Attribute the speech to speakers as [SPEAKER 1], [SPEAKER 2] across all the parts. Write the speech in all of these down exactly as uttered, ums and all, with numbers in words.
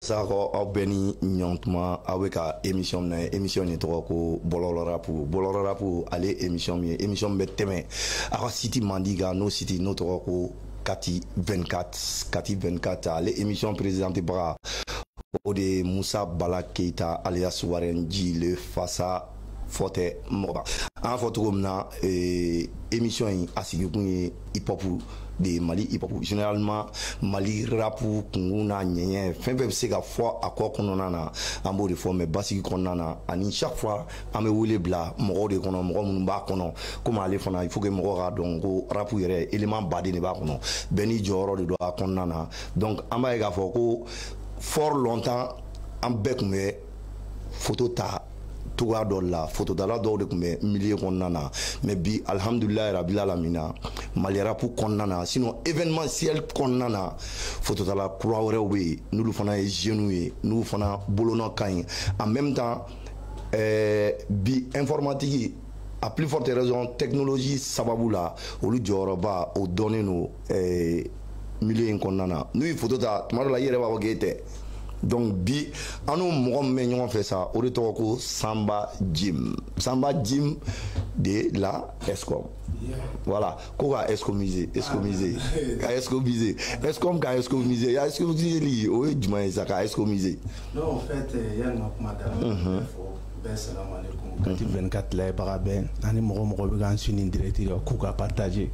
[SPEAKER 1] Sako aw bɛɛ ni ɲɔntuma aw bɛ ka émission min na émission in tɔgɔ ko Bɔlɔlɔ Rap Bɔlɔlɔ Rap ale émission min ye émission min bɛ tɛmɛ a ka site mandi kan n'o site n'o tɔgɔ ko Kati vingt-quatre Kati vingt-quatre ale émission présenté baga o de ye Musa Bala Keita alias Warren G le Fasa fɔtɛ mɔgɔ an y'a fɔ cogo min na émission in a sigikun ye hip hop de Mali hip hop généralement Mali rap kungun n'a ɲɛɲɛ fɛn fɛn bɛ se ka fɔ a kɔ kɔnɔna na an b'o de fɔ mais basigi kɔnɔna na ani chaque fois an bɛ wele bila mɔgɔw de kɔnɔ mɔgɔ minnu b'a kɔnɔ komi ale fana il faut que mɔgɔw k'a dɔn ko rap yɛrɛ élément baden de b'a kɔnɔ bɛɛ n'i jɔyɔrɔ de don a kɔnɔna na donc an b'a ye k'a fɔ ko fort longtemps an bɛɛ tun bɛ photo ta togoya dɔ la photodala dɔw de tun bɛ milieu kɔnɔna na mais bi alhamdulilayi rabil alamina Mali rap kɔnɔna na sinon événementiel kɔnɔna na photodala kura wɛrɛw bɛ yen n'olu fana ye jeunes ye n'olu fana bolonɔ ka ɲi en même temps euh, bi informatique à plus forte raison technologie sababu la olu jɔyɔrɔba o dɔnnen don euh, milieu in kɔnɔna na n'u ye photo ta tuma dɔ la i yɛrɛ b'a fɔ k'e tɛ donc bi an n'o mɔgɔ min bɛ ɲɔgɔn fɛ sa o de tɔgɔ ko Samba Jim Samba Jim de la Escom voilà ko ka escomiser escomiser ka escomiser escom ka escomiser ya escomiser li o ye jumɛn ye sa ka escomiser
[SPEAKER 2] non en fait yanni ka kuma daminɛ bɛɛ salamu aleykum Kati vingt-quatre layɛbaga bɛɛ ani mɔgɔ mɔgɔ bɛ k'an suivre direct k'u ka partager.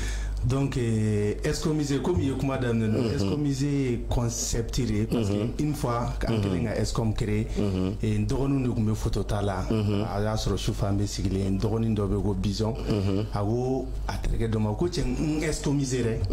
[SPEAKER 2] Donc, euh, escomiser, comme il y a kuma daminɛ no escomiser concept re parce que une fois an kelen ka escom créé n dɔgɔninw de tun bɛ photo ta la a y'a sɔrɔ sufɛ an bɛ sigilen dɔgɔnin dɔ bɛ ko bison a ko a terikɛ dɔ ma ko cɛ n escomiser dɛ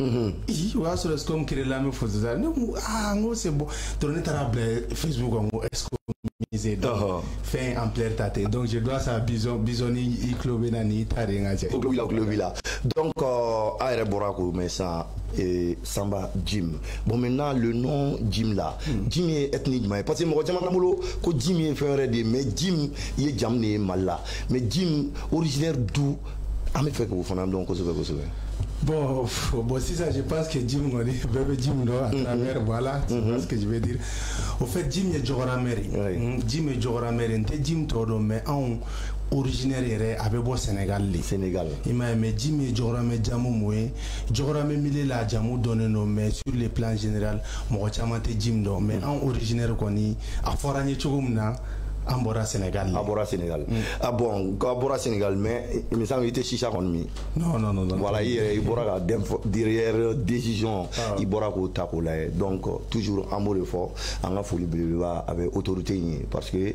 [SPEAKER 2] o y'a sɔrɔ escom créé la an bɛ photo ta ne ko ah n ko c'est bon donc ne taara bila Facebook kan ko escomiser donc fɛn ampleur ta ten donc je dois ça bison bison ni i tulo bɛ na ni i ta de n ka cɛ
[SPEAKER 1] o tulo b'i la donc a yɛrɛ bɔra ko mais ça et Samba Jim bon maintenant le nom Jim là Jim est ethnique parce que mɔgɔ caman ka bolo ko Jim ye fɛn wɛrɛ de mais Jim ye jamu de ye Mali la mais Jim originaire d'où an bɛ fɛ k'o fana dɔn kosɛbɛ kosɛbɛ.
[SPEAKER 2] Bon, bon, si ça, je pense que Jim, bébé Jim, à travers, voilà, c'est ce que je veux dire. Au fait, Jim est Djogorameri. Jim est Djogorameri. Jim todo, mais en originaire, il est au Sénégal.
[SPEAKER 1] Sénégal.
[SPEAKER 2] Il m'a aimé Jim est Djogorameri Jamou Moué. Djogorameri Mille la Jamou donné nos, mais sur le plan général, moi, Chamate Jim, mais en originaire, qu'on y a foragné Tchogoumna. An bɔra Sénégal.
[SPEAKER 1] A bɔra Sénégal. Ah bon, a bɔra Sénégal mais il me semble qu'il était chicha kɔni min.
[SPEAKER 2] Non non non non.
[SPEAKER 1] Voilà, il il bɔra ka derrière décision il bɔra k'o ta k'o lajɛ donc toujours an b'o de fɔ an ka foli belebeleba a bɛ autorité in ye parce que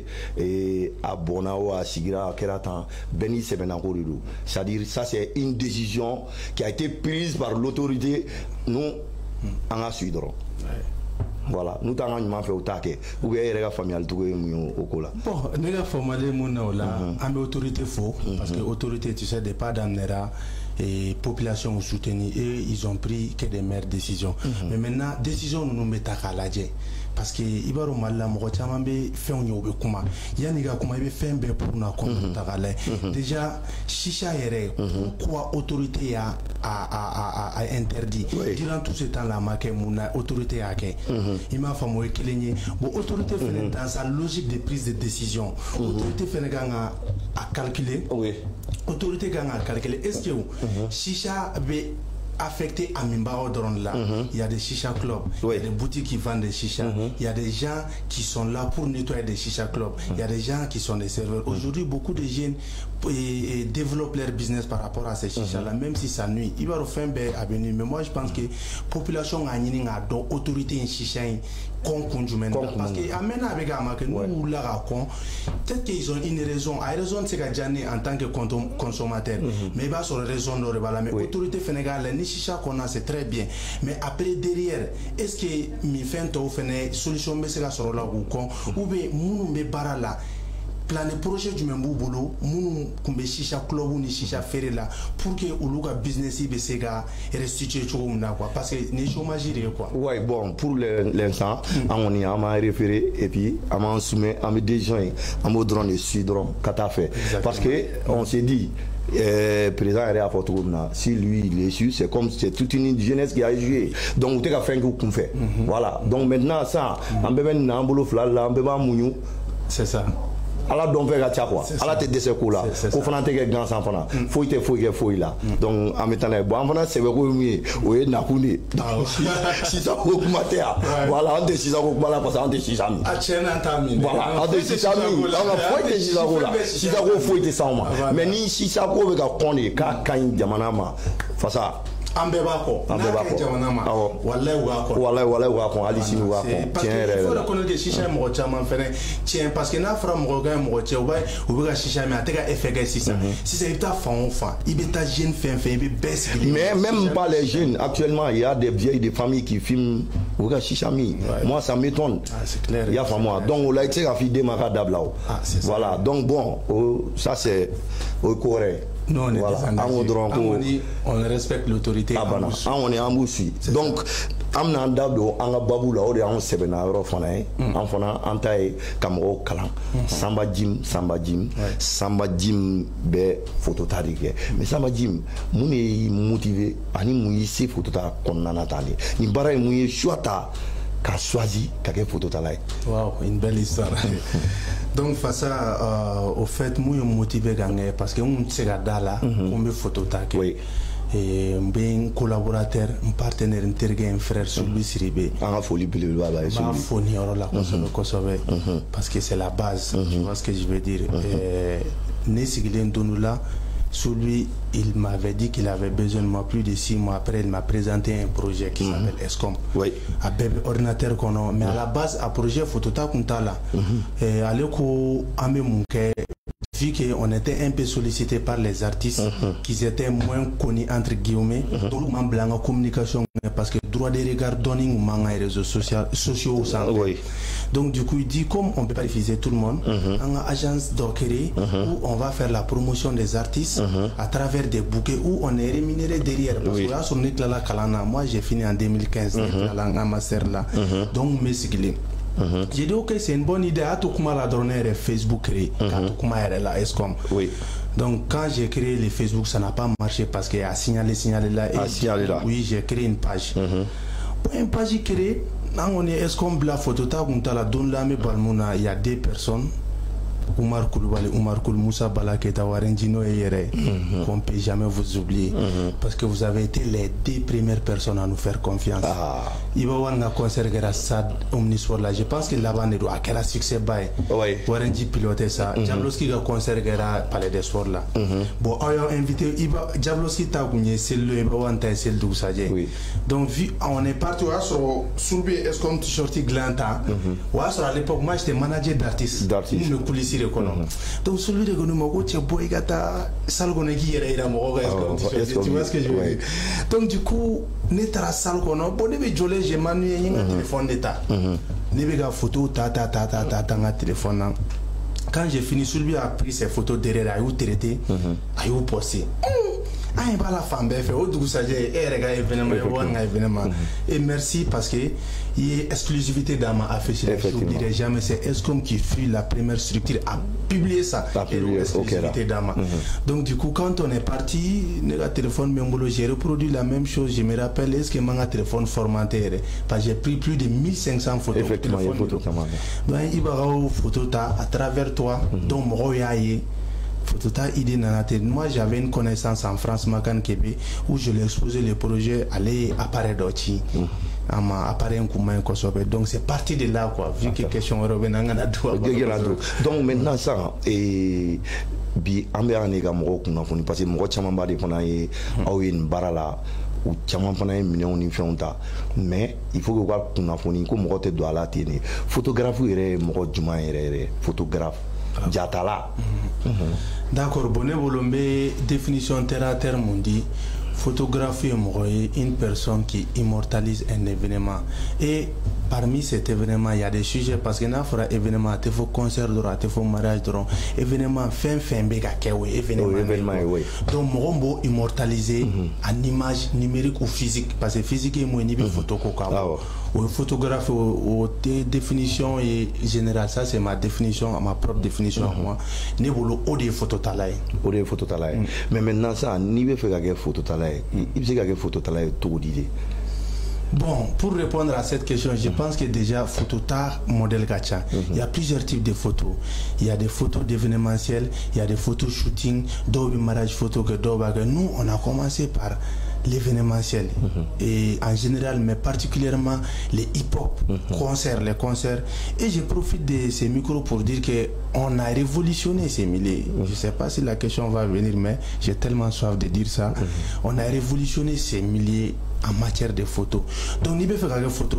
[SPEAKER 1] a bɔnna o a sigira a kɛra tan bɛɛ n'i sɛbɛnnako de don c'est-à-dire ça c'est une décision qui a été prise par l'autorité nous an ka suit dɔrɔn. Voilà, nous t'en avons fait au taquet. Ou bien il y a famille tout au cola.
[SPEAKER 2] Bon, nous avons formé mon là, en autorité faux parce que l'autorité, tu sais, des pas d'amnera et population soutenue et ils ont pris que des meilleures décisions. Mais maintenant, décision nous nous mettons à la djé. Parce que Ibaro Mala Morochama be fait un yobe kuma. Yanniga kuma be fait un bé pour na contre tagale. Déjà, Chicha ere, pourquoi autorité a, a, a, a, a interdit. Durant tout ce temps-là, ma mouna autorité a ke. Il m'a fait moi qu'il bon autorité fait dans sa logique de prise de décision. Autorité fait a, a calculer. Autorité gagne à calculer. Est-ce que Chicha be affecté à Mimbao Dron là, mm-hmm. il y a des chicha clubs, oui. Il y a des boutiques qui vendent des chicha, mm-hmm. Il y a des gens qui sont là pour nettoyer des chicha clubs, mm-hmm. Il y a des gens qui sont des serveurs. Aujourd'hui, beaucoup de jeunes et, et développent leur business par rapport à ces chicha là, mm-hmm. Même si ça nuit. Il va refaire un avenue, mais moi je pense que la population a une autorité en chicha. Parce que amène avec un que nous là peut-être qu'ils ont une raison. A raison c'est que Djani en tant que consommateur, mais il va sur la raison de la mais autorité sénégalaise ni chicha qu'on a c'est très bien. Mais après derrière, est-ce que mi fait to fait solution mais c'est la sur la ou con ou bien nous me bara là. Plan de projet du même boulot, nous comme chicha club ou ni chicha ferré là pour que au lugar business ibe sega restituer tout comme quoi parce que les chômage quoi. Ouais
[SPEAKER 1] bon pour l'instant on y a m'a référé et puis on m'a soumis à mes décisions on m'a donné le sud kata fait parce que on s'est dit euh, président a fait tout ça. Si lui il est su, c'est comme c'est toute une jeunesse qui a joué. Donc tu as fait un coup fait. Voilà. Donc maintenant ça, on peut même un boulot flat là, on peut pas mouiller.
[SPEAKER 2] C'est ça.
[SPEAKER 1] ala don fɛ ka ca quoi ala tɛ dɛsɛ ko la ko fana tɛ kɛ gansan fana foyi tɛ foyi kɛ foyi la donc an bɛ taa n'a ye bon an fana sɛbɛ ko ye min ye o ye nakun de ye sisan ko kuma tɛ yan voilà an tɛ sisan ko kuma la parce que an tɛ sisan min
[SPEAKER 2] a tiɲɛna an t'a min
[SPEAKER 1] voilà an tɛ sisan min an ka foyi tɛ sisan ko la sisan ko foyi tɛ s'anw ma mais ni sisan ko bɛ ka kɔn de k'a ka ɲi jamana ma fasa
[SPEAKER 2] an bɛɛ b'a kɔ
[SPEAKER 1] an bɛɛ b'a kɔ
[SPEAKER 2] jamana ma walayi u b'a kɔ
[SPEAKER 1] walayi walayi u b'a kɔ hali sini u b'a kɔ tiɲɛ yɛrɛ yɛrɛ la
[SPEAKER 2] parce que sisan mɔgɔ caman fɛnɛ tiɲɛ parce que n'a fɔra mɔgɔ ka mɔgɔ cɛ u b'a u bɛ ka sisan min a tɛ ka effet kɛ sisan sisan i bɛ taa fan o fan i bɛ taa jeune fɛn fɛn i bɛ bɛɛ sigi
[SPEAKER 1] mais même pas les jeunes actuellement il y a des vieilles des familles qui filment u bɛ ka sisan min moi ça m'étonne il y a faamu donc o la i tɛ se ka f'i den ma k'a dabila o voilà donc bon ça c'est o ye ko wɛrɛ
[SPEAKER 2] non, on est voilà. des on respecte l'autorité.
[SPEAKER 1] Ah, ben, on est en boussi. Donc, on a un dabdo, on a babou là, on s'est bien à refaire. On fana antaye kamero kalam. Samba Jim, Samba Jim, Samba Jim be photo tarike. Mais Samba Jim, mon est motivé, ani mouillé ces photos ta qu'on en attendait. Ni bara mouillé chouata. Qu'a choisi qu'a photo talai.
[SPEAKER 2] Wow, une belle histoire. Donc face à euh, au fait moi motivé gagner parce que on sait là on me photo taquer. Oui. Et un collaborateur, un partenaire, un frère sur lui Siribé.
[SPEAKER 1] En folie plus loin là.
[SPEAKER 2] En folie la Kosovo parce que c'est la base. Tu vois ce que je veux dire. Né Sigilène Donoula. Sur lui, il m'avait dit qu'il avait besoin de moi plus de six mois après. Il m'a présenté un projet qui s'appelle mm -hmm. ESCOM. Oui. Avec ordinateur qu'on a. Mais à la base, un projet photota kuntala. Et à l'écho, vu qu'on était un peu sollicité par les artistes, mm-hmm. qui étaient moins connus entre guillemets, mm-hmm. donc on blanc en communication parce que droit de regard donning ou manga et réseaux sociaux sociaux au centre. Oui. Donc du coup il dit comme on peut pas diffuser tout le monde, mm-hmm. en agence d'Okere mm-hmm. où on va faire la promotion des artistes mm-hmm. à travers des bouquets où on est rémunéré derrière. Parce oui. que là sur Niklala Kalana, moi j'ai fini en deux mille quinze mm-hmm. en master là, mm-hmm. donc mes sigles. Mm-hmm. J'ai dit ok c'est une bonne idée à tout comment la donner Facebook créé quand tout comment elle là est comme oui. Donc quand j'ai créé les Facebook ça n'a pas marché parce qu'il y a signalé signalé là et
[SPEAKER 1] signalé là
[SPEAKER 2] oui j'ai créé une page mm-hmm. une page créée on est est comme la photo ta on la donne là mais il y a deux personnes Oumar Koulibaly, Oumar Koul Moussa Balaketa Warendino et Yere, mm-hmm. qu'on ne peut jamais vous oublier, mm-hmm. parce que vous avez été les deux premières personnes à nous faire confiance. Ah. Il va y avoir un concert qui est omnisport là. Je pense que là-bas, il a quel succès bail. Warendi piloté ça. Diabloski a concert qui est palais des sports là. Bon, on a invité, Diabloski t'a gagné, c'est le Ibaouanta et c'est le Dousaje. Donc, on est parti sur Soulbi, est-ce qu'on t-shirt glanta. À l'époque, moi j'étais manager d'artistes. D'artistes. Donc celui de Gonumogo, tu boy gata salgone qui est là mo tu vois ce que je veux dire. Donc du coup, netara salgono, bon ne be jolé j'ai manué un téléphone d'état. Ne be ga photo ta ta ta ta ta ta téléphone. Quand j'ai fini, celui a pris ses photos derrière, a eu traité, a eu posté. Ah, il va la femme, fait au doux ça j'ai événement, événement. Et merci parce que il y a exclusivité dans ma affiche. Je ne dirais jamais, c'est ESCOM qui fut la première structure à publier ça. À publier, exclusivité dans ma. Donc du coup, quand on est parti, le téléphone Membolo, j'ai reproduit la même chose. Je me rappelle, est-ce que mon téléphone formaté, parce que j'ai pris plus de mille cinq cents photos. Effectivement, il y a photos. Donc il va y avoir photos à travers toi, dont Moroyaye. Moi j'avais une connaissance en France Makan Kébé où je lui ai exposé le projet aller apparaître d'Ochi à ma appareil un coup donc c'est parti de là quoi vu que question revenant à
[SPEAKER 1] donc maintenant ça et bi ambe anega mo ko na foni parce que mo chama ba de fona e aw yin barala ou chama fona e million ni fionta mais il faut que quoi kuna foni ko mo te do ala tene photographe ere mo juma ere photographe Jatala.
[SPEAKER 2] D'accord, bonne volombe définition terre à terre mon dit photographie une personne qui immortalise un événement et parmi cet événement, il y a des sujets parce que n'a fera événement, il faut concert droit, il faut mariage droit, événement fin fin béga kewe événement.
[SPEAKER 1] Oui, événement oui.
[SPEAKER 2] Donc morombo immortalisé mm-hmm. en image numérique ou physique parce que physique est moins ni mm-hmm. photo quoi. Ah, ouais. Ou photographe ou définition et générale, ça c'est ma définition, ma propre définition mm-hmm. à moi. Ni bolo au des photos talaï.
[SPEAKER 1] Au des photos talaï. Mm. Mais maintenant ça, ni veut faire des photos talaï. Il sait que photos talaï tout d'idée.
[SPEAKER 2] Bon, pour répondre à cette question, je pense que déjà Photota modèle gacha. Mm-hmm. Il y a plusieurs types de photos. Il y a des photos d'événementiel, il y a des photos shooting, d'autres mariage photo que d'autres. Nous, on a commencé par l'événementiel mm-hmm. et en général, mais particulièrement les hip-hop, mm-hmm. concerts, les concerts. Et je profite de ces micros pour dire que on a révolutionné ces milieux. Mm-hmm. Je ne sais pas si la question va venir, mais j'ai tellement soif de dire ça. Mm-hmm. On a révolutionné ces milieux en matière de photos. Donc, il faut faire des photos.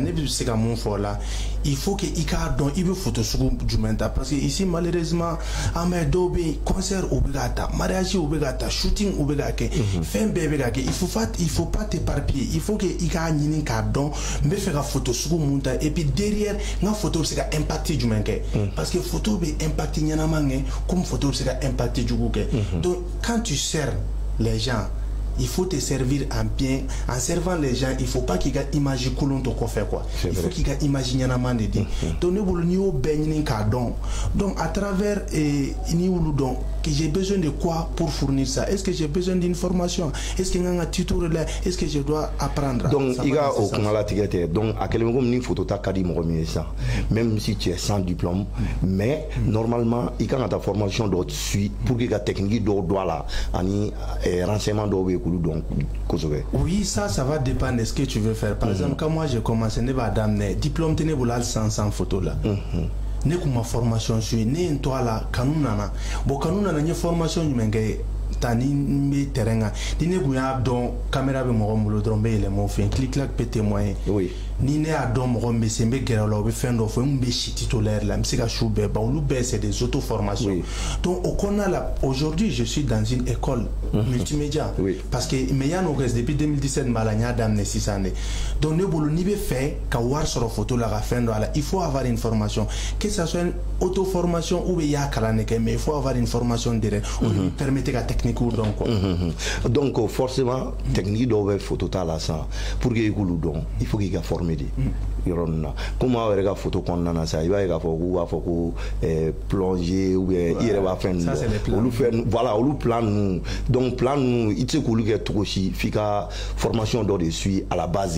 [SPEAKER 2] Il faut que il y ait des photos sur du mental. Parce que ici, malheureusement, à Dobe, concert obligata, mariage obligata, shooting obligata, fin bébé, il faut pas, il faut pas t'éparpiller. Il faut que il y ait un cardon, mais faire des photos sur le mental. Et puis derrière, la photo, c'est impacté du mental. Parce que photo, c'est impacté, comme photo, c'est impacté du mental. Donc, quand tu sers les gens, il faut te servir en bien. En servant les gens, il ne faut pas qu'il y ait image coulon de quoi faire quoi. Il faut qu'il y ait image nyanama de dire. Donc nous voulons baigner donc. Donc à travers et nous donc que j'ai besoin de quoi pour fournir ça. Est-ce que j'ai besoin d'informations? Est-ce qu'il y a un tuto là? Est-ce que je dois apprendre?
[SPEAKER 1] Donc il y a au Kongala Tigate. Donc à quel moment ni photo ta kadi mo ça. Même si tu es sans diplôme, mais normalement il y a ta formation d'autres suite pour que la technique doit là ani renseignement doit. Donc,
[SPEAKER 2] oui, ça, ça va dépendre de ce que tu veux faire. Par mm-hmm. exemple, quand moi j'ai commencé, je vais d'amener diplôme, tu n'es pas sans sans photo là. Mm-hmm. Ne comme ma formation suis, ne toi là, kanunana. Bon, kanunana ni formation du mengue. Tani mbe terrain. Ni ne gouya don caméra be mo mo drombe le mo fin clic clac peut témoigner. Oui. Ni ne a don mo mbe sembe gera lo be fin do fo mbe chiti tolère là, msika choube ba lu be c'est des auto formations. Oui. Donc au kona là aujourd'hui je suis dans une école mm-hmm. multimédia oui. parce que me ya no res depuis deux mille dix-sept malanya d'amné six années. Donc ne bolo ni be fait ka war sur photo la fin do là, il faut avoir une formation que ça soit une auto formation ou ya kalane mais il faut avoir une formation derrière mm-hmm. on permettre la technique donc quoi.
[SPEAKER 1] Mm-hmm. Donc forcément technique doit photo ta là ça pour que il donc il faut qu'il a formé des yorona comment avec la photo qu'on a ça il va y avoir ou va faire plonger ou il va faire on fait voilà on plan nous donc plan nous il se coule que tout aussi fika formation d'or dessus à la base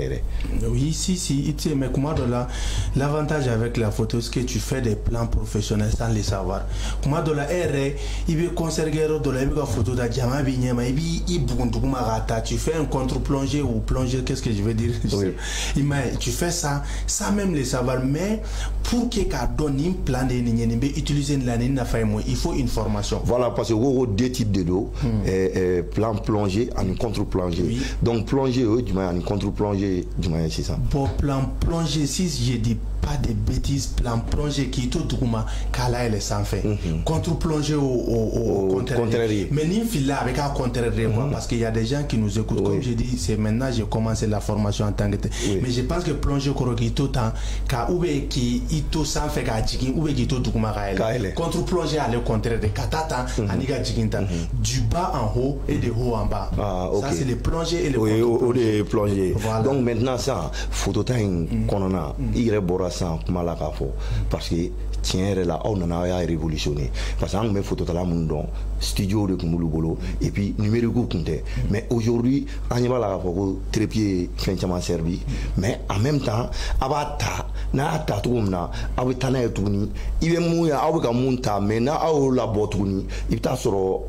[SPEAKER 2] oui si si il mais comment de là l'avantage avec la photo c'est que tu fais des plans professionnels sans les savoir comment de la R il veut conserver de la photo de diamant binyama et puis il bougouma rata tu fais un contre-plongée ou plongée qu'est-ce que je veux dire oui. Tu fais ça sans même le savoir mais pour que ça donne un plan de n'imbe utiliser l'année n'a fait moi il faut une formation
[SPEAKER 1] voilà parce que vous avez deux types de dos hmm. et, et plan plongée en contre-plongée oui. Donc plongée eux du moins en contre-plongée du moins c'est ça
[SPEAKER 2] bon plan plongée si je dis pas de bêtises plan plongée qui est tout douma kala elle s'en fait mm-hmm. contre-plongée au, au, au, au contraire mais ni fila avec un contraire mm-hmm. parce qu'il y a des gens qui nous écoutent oui. Comme je dis c'est maintenant j'ai commencé la formation en tant que tel oui. Mais je pense que plongée korokito tant ka oube qui ito s'en fait ka jigin oube qui tout douma kaele contre-plongée à le contraire de katata mm-hmm. aniga jiginta mm-hmm. du bas en haut et de haut en bas ah, okay. Ça c'est les plongées et les
[SPEAKER 1] oui, contre-plongées plongées voilà. Donc maintenant ça photo time qu'on en a il est sans malaka fo parce que tiens là on en a révolutionné parce qu'on met photo là mon don studio de Kumulubolo et puis numérique compté mais aujourd'hui on y va là pour trépied finalement servi mais en même temps abata na ta tourna abata na tourni il est mouya abuka monta mais na au labotourni il t'a sur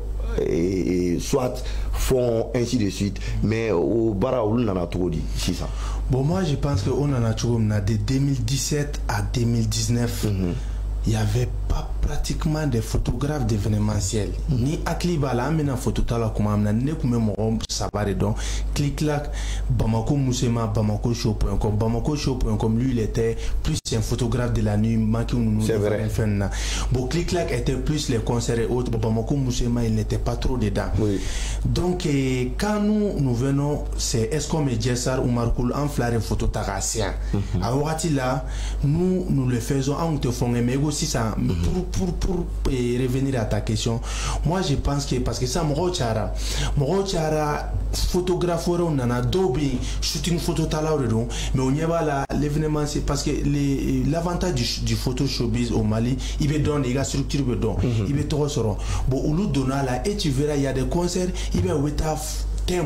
[SPEAKER 1] et soit font ainsi de suite mais au bara ou nana trop dit c'est ça.
[SPEAKER 2] Bon moi je pense que on en a toujours de deux mille dix-sept à deux mille dix-neuf. Mm-hmm. Il n'y avait pas pratiquement des photographes d'événementiel. Ni akli bala amena photo tala kuma amna ne kume mo sabare donc clic clac Bamako Moussema Bamako show point com Bamako show point com lui il était plus un photographe de la nuit manqué nous
[SPEAKER 1] c'est vrai.
[SPEAKER 2] Bon clic clac était plus les concerts et autres. Bamako Moussema il n'était pas trop dedans.
[SPEAKER 1] Oui.
[SPEAKER 2] Donc eh, quand nous nous venons c'est est-ce qu'on met Jessar ou Marcoul en flare photo tagassien. À Ouati là nous nous le faisons en te font mais aussi ça pour pour pour eh, revenir à ta question. Moi je pense que parce que ça mo chara mo chara photographe on a dobi shooting photo tala redon mais on y va là l'événement c'est parce que les l'avantage du, du photo showbiz au Mali il veut donner il a structure veut donner il veut trop seront bon au lieu de donner là et tu verras il y a des concerts il va wetaf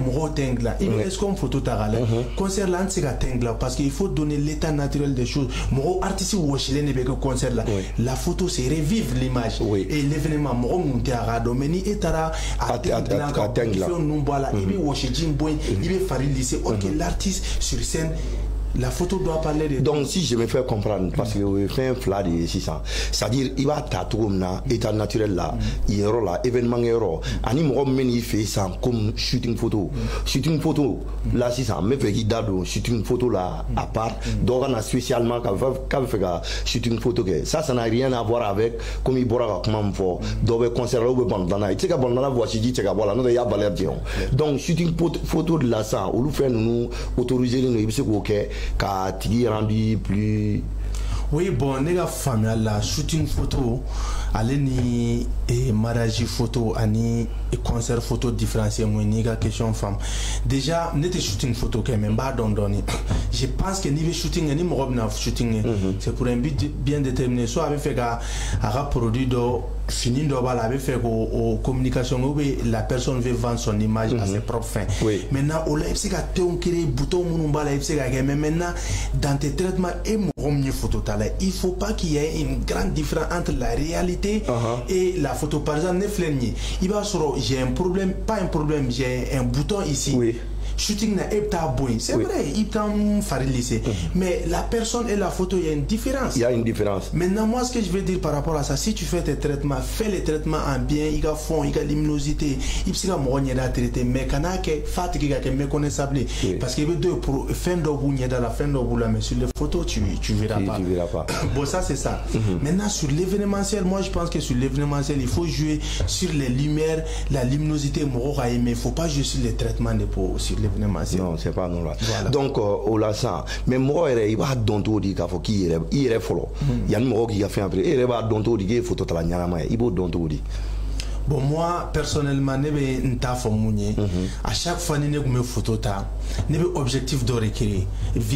[SPEAKER 2] là il est comme photo tarala concert là c'est la parce qu'il faut donner l'état naturel des choses mon artiste ou chilien ne concert là la photo c'est revivre l'image et l'événement mon monter à radomeni et tara atteindre là nous voilà il veut watcher Jim Boy il veut faire lycée ok l'artiste sur scène la photo doit parler de...
[SPEAKER 1] Donc si je me fais comprendre, parce que je fais un flat de six cents, c'est-à-dire il va tatouer na état naturel là, il y aura là, événement il y aura, ani mo meni fait ça comme shooting photo, shooting photo là six cents, mais fait qu'il date shooting photo là à part, donc on a spécialement quand fait shooting photo que ça ça n'a rien à voir avec comme il boira comment faut, donc concert là ou bon dans la, tu sais que bon dans la voici dit tu sais que voilà, nous il y a valeur dion, donc shooting photo de là ça, ou nous fait nous autoriser nous il c'est ok. Car tu rendu plus.
[SPEAKER 2] Oui, bon, les gars, famille, la shooting photo, allez ni et mariage photo, ani et concert photo différencié, moi, ni gars, question femme. Déjà, n'était shooting photo quand même, pas don donné. Je pense que niveau shooting, ni mon robe shooting, c'est pour un but bien déterminé. Soit avec fait gars, à produit de fini de voilà, avec fait aux communications, où la personne veut vendre son image à ses propres fins.
[SPEAKER 1] Oui.
[SPEAKER 2] Maintenant, au live, c'est qu'à te on crée bouton, mon bas, live, c'est qu'à mais maintenant, dans tes traitements et mon photo, il faut pas qu'il y ait une grande différence entre la réalité uh-huh. et la photo. Par exemple, il va sur j'ai un problème, pas un problème, j'ai un bouton ici. Oui. Shooting na epta boy, c'est oui. vrai, il t'a fait lycée. Mm-hmm. Mais la personne et la photo, il y a une différence.
[SPEAKER 1] Il y a une différence.
[SPEAKER 2] Maintenant, moi, ce que je veux dire par rapport à ça, si tu fais tes traitements, fais les traitements en bien, il y a fond, il y a luminosité, il y a moyen de traiter, mais quand il y a fatigue, il y a méconnaissable. Parce qu'il y a deux pour fin d'obou, il y a dans la fin d'obou là, mais sur les photos, tu tu verras
[SPEAKER 1] oui,
[SPEAKER 2] pas.
[SPEAKER 1] Tu verras pas.
[SPEAKER 2] Bon, ça c'est ça. Mm-hmm. Maintenant, sur l'événementiel, moi, je pense que sur l'événementiel, il faut jouer sur les lumières, la luminosité, mais il ne faut pas jouer sur les traitements de peau, sur l'événementiel.
[SPEAKER 1] Non, c'est pas non là. Voilà. Donc, au la ça, mais moi, il va donc tout dire qu'il faut qu'il y ait follow. Il y a un mot qui a fait un peu. Il va donc tout dire qu'il faut tout la nyama. Il va donc tout dire.
[SPEAKER 2] Bon, moi, personnellement, je vais pas faire mounier. À chaque fois, je me photo ta. Je vais objectif de requérir.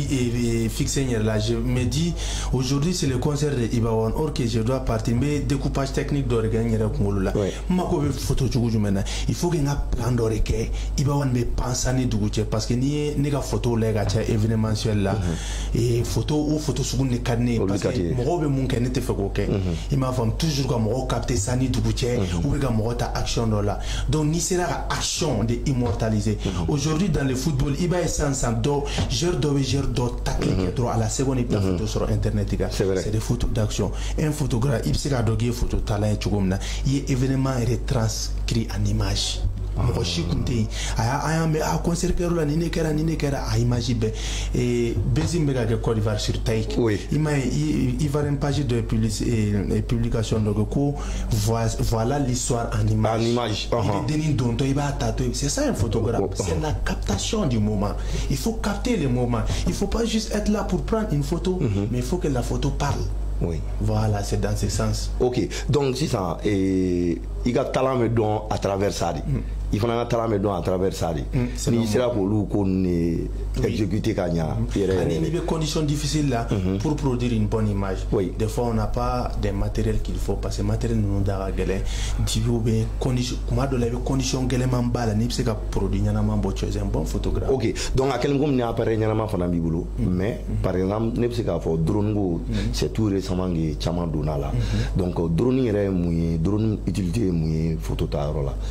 [SPEAKER 2] Fixer là. Je me dis, aujourd'hui, c'est le concert de Ibawan. Or que je dois partir. Mais découpage technique de regagner là. Moi, je vais photo maintenant. Il faut qu'il y ait un plan de requérir. Ibawan me pense à ne parce que ni ni la photo là, il événementiel là. Et photo ou photo sur une canne. Parce que moi, je vais mon canne te faire quoi. Il m'a fait toujours comme moi capter ça ni du ou ta action là. Donc ni sera action de immortaliser. Mm-hmm. Aujourd'hui dans le football, il va ensemble do gère do gère do tactique droit à la seconde étape mm-hmm. sur internet gars. C'est des photos d'action. Un photographe, il sera dogué photo talent chugomna. Il est événement retranscrit en image. Moi je compte aya mais à concert que la nine kera nine kera a image be et bezim be ga Côte d'Ivoire sur Taïk il m'a il va une page de publication donc ko voilà l'histoire en image
[SPEAKER 1] en image
[SPEAKER 2] il est dont il va tatouer c'est ça un photographe c'est la captation du moment il faut capter le moment il faut pas juste être là pour prendre une photo mais il faut que la photo parle.
[SPEAKER 1] Oui.
[SPEAKER 2] Voilà, c'est dans ce sens.
[SPEAKER 1] Ok, donc c'est ça. Et il y a talent me don à travers ça. Mm. Il faut un talent me don à travers ça. Mm. Il sera pour nous qu'on exécuter Kanya.
[SPEAKER 2] Il y a des conditions difficiles là mm-hmm. pour produire une bonne image.
[SPEAKER 1] Oui.
[SPEAKER 2] Des fois on n'a pas des matériels qu'il faut parce que matériel nous dara gele. Tu veux bien condition, comment de la condition gele mambala ni c'est qu'à produire n'yana mambo chose un bon photographe.
[SPEAKER 1] Ok, donc à quel moment n'y a pas rien n'yana mambo na bibulu. Mais par exemple ne c'est qu'à faire drone go c'est tout récemment qui chaman dona là. Donc drone yere mouye drone utilité mouye photo ta là.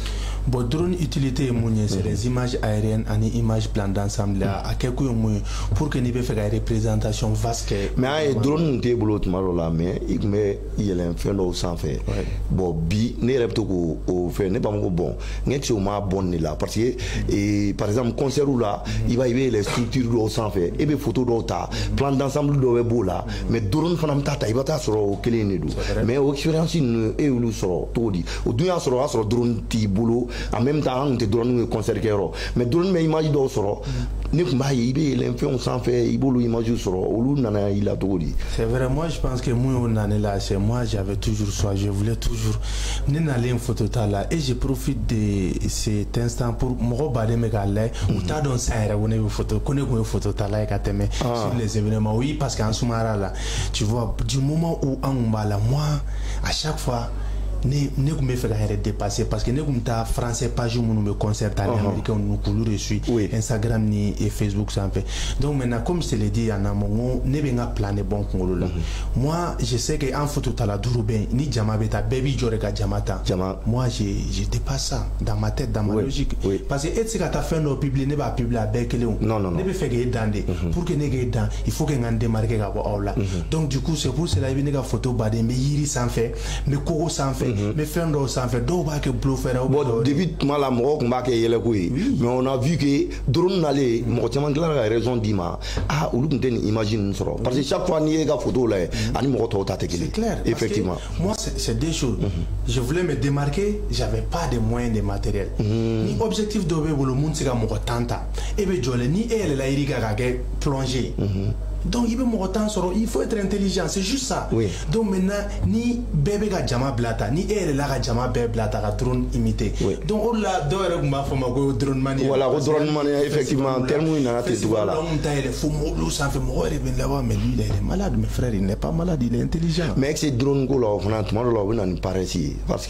[SPEAKER 2] Bon, drone utilité c'est les images aériennes et les images plan d'ensemble là à quelque pour que nous puissions faire une représentation vaste.
[SPEAKER 1] Mais un drone n'était pas l'autre là mais il met il y a un phénomène sans faire. Bon, bi ne répète au au fait n'est pas bon. N'est que ma bonne là parce que et par exemple concert ou là il va y avoir les structures au sans faire et bien photo d'autres plan d'ensemble doit beau là mais drone fanam tata il va ta sur au kele nedo mais au expérience une et ou sur tout dit au deux ans sur sur drone ti boulot en même temps on te drone concert kero mais drone mais image do sur ne pas y be l'influence sans faire il boulot image sur au lu nana il a tout dit.
[SPEAKER 2] C'est vrai, moi je pense que moi on en est là chez moi j'avais toujours soit je voulais toujours n'aller une photo là et je profite de cet instant pour me regarder mes gars ou t'as dans ça on est une photo connais une photo là et sur les événements oui parce qu'en Soumara là tu vois du moment où on va là moi à chaque fois ne ne me fait dépasser parce que ne comme ta français page où nous me concert américain nous couleur je suis Instagram ni et Facebook ça en fait donc maintenant comme je te l'ai dit en amont ne bien planer bon pour là moi je sais que en photo ta la durubin ni jama beta baby joreka jamata moi je je dépasse ça dans ma tête dans ma oui. logique oui. parce que et si quand tu fait nos publier ne va publier avec les non non ne peut faire que dande pour que ne que dans il faut que on démarquer là donc du coup c'est pour cela il y a photo badé mais yiri sans fait mais koko sans fait mais faire dans ça fait donc pas que bluffer
[SPEAKER 1] bon depuis mal la mort qu'on va que yele couille mais on a vu que drone n'allait moi tiens la raison d'ima ah ou nous imagine ça parce que chaque fois ni ga photo là ani mo to ta
[SPEAKER 2] c'est clair
[SPEAKER 1] effectivement
[SPEAKER 2] moi c'est des choses je voulais me démarquer j'avais pas de moyens de matériel ni objectif de le monde c'est ga mo tanta et be jole ni elle la iriga ga plonger donc il veut mon temps sur il faut être intelligent c'est juste ça oui. Donc maintenant ni bébé ga jama blata ni elle la ga jama bébé blata ga drone imité oui. Donc on la doit ma femme go drone mania
[SPEAKER 1] voilà go drone mania effectivement tellement il a été tout là
[SPEAKER 2] on t'a il faut mo ça fait mo revenir là-bas mais lui il est malade mes frères il n'est pas malade il est intelligent
[SPEAKER 1] mais c'est drone go là franchement là on n'en paraît si parce que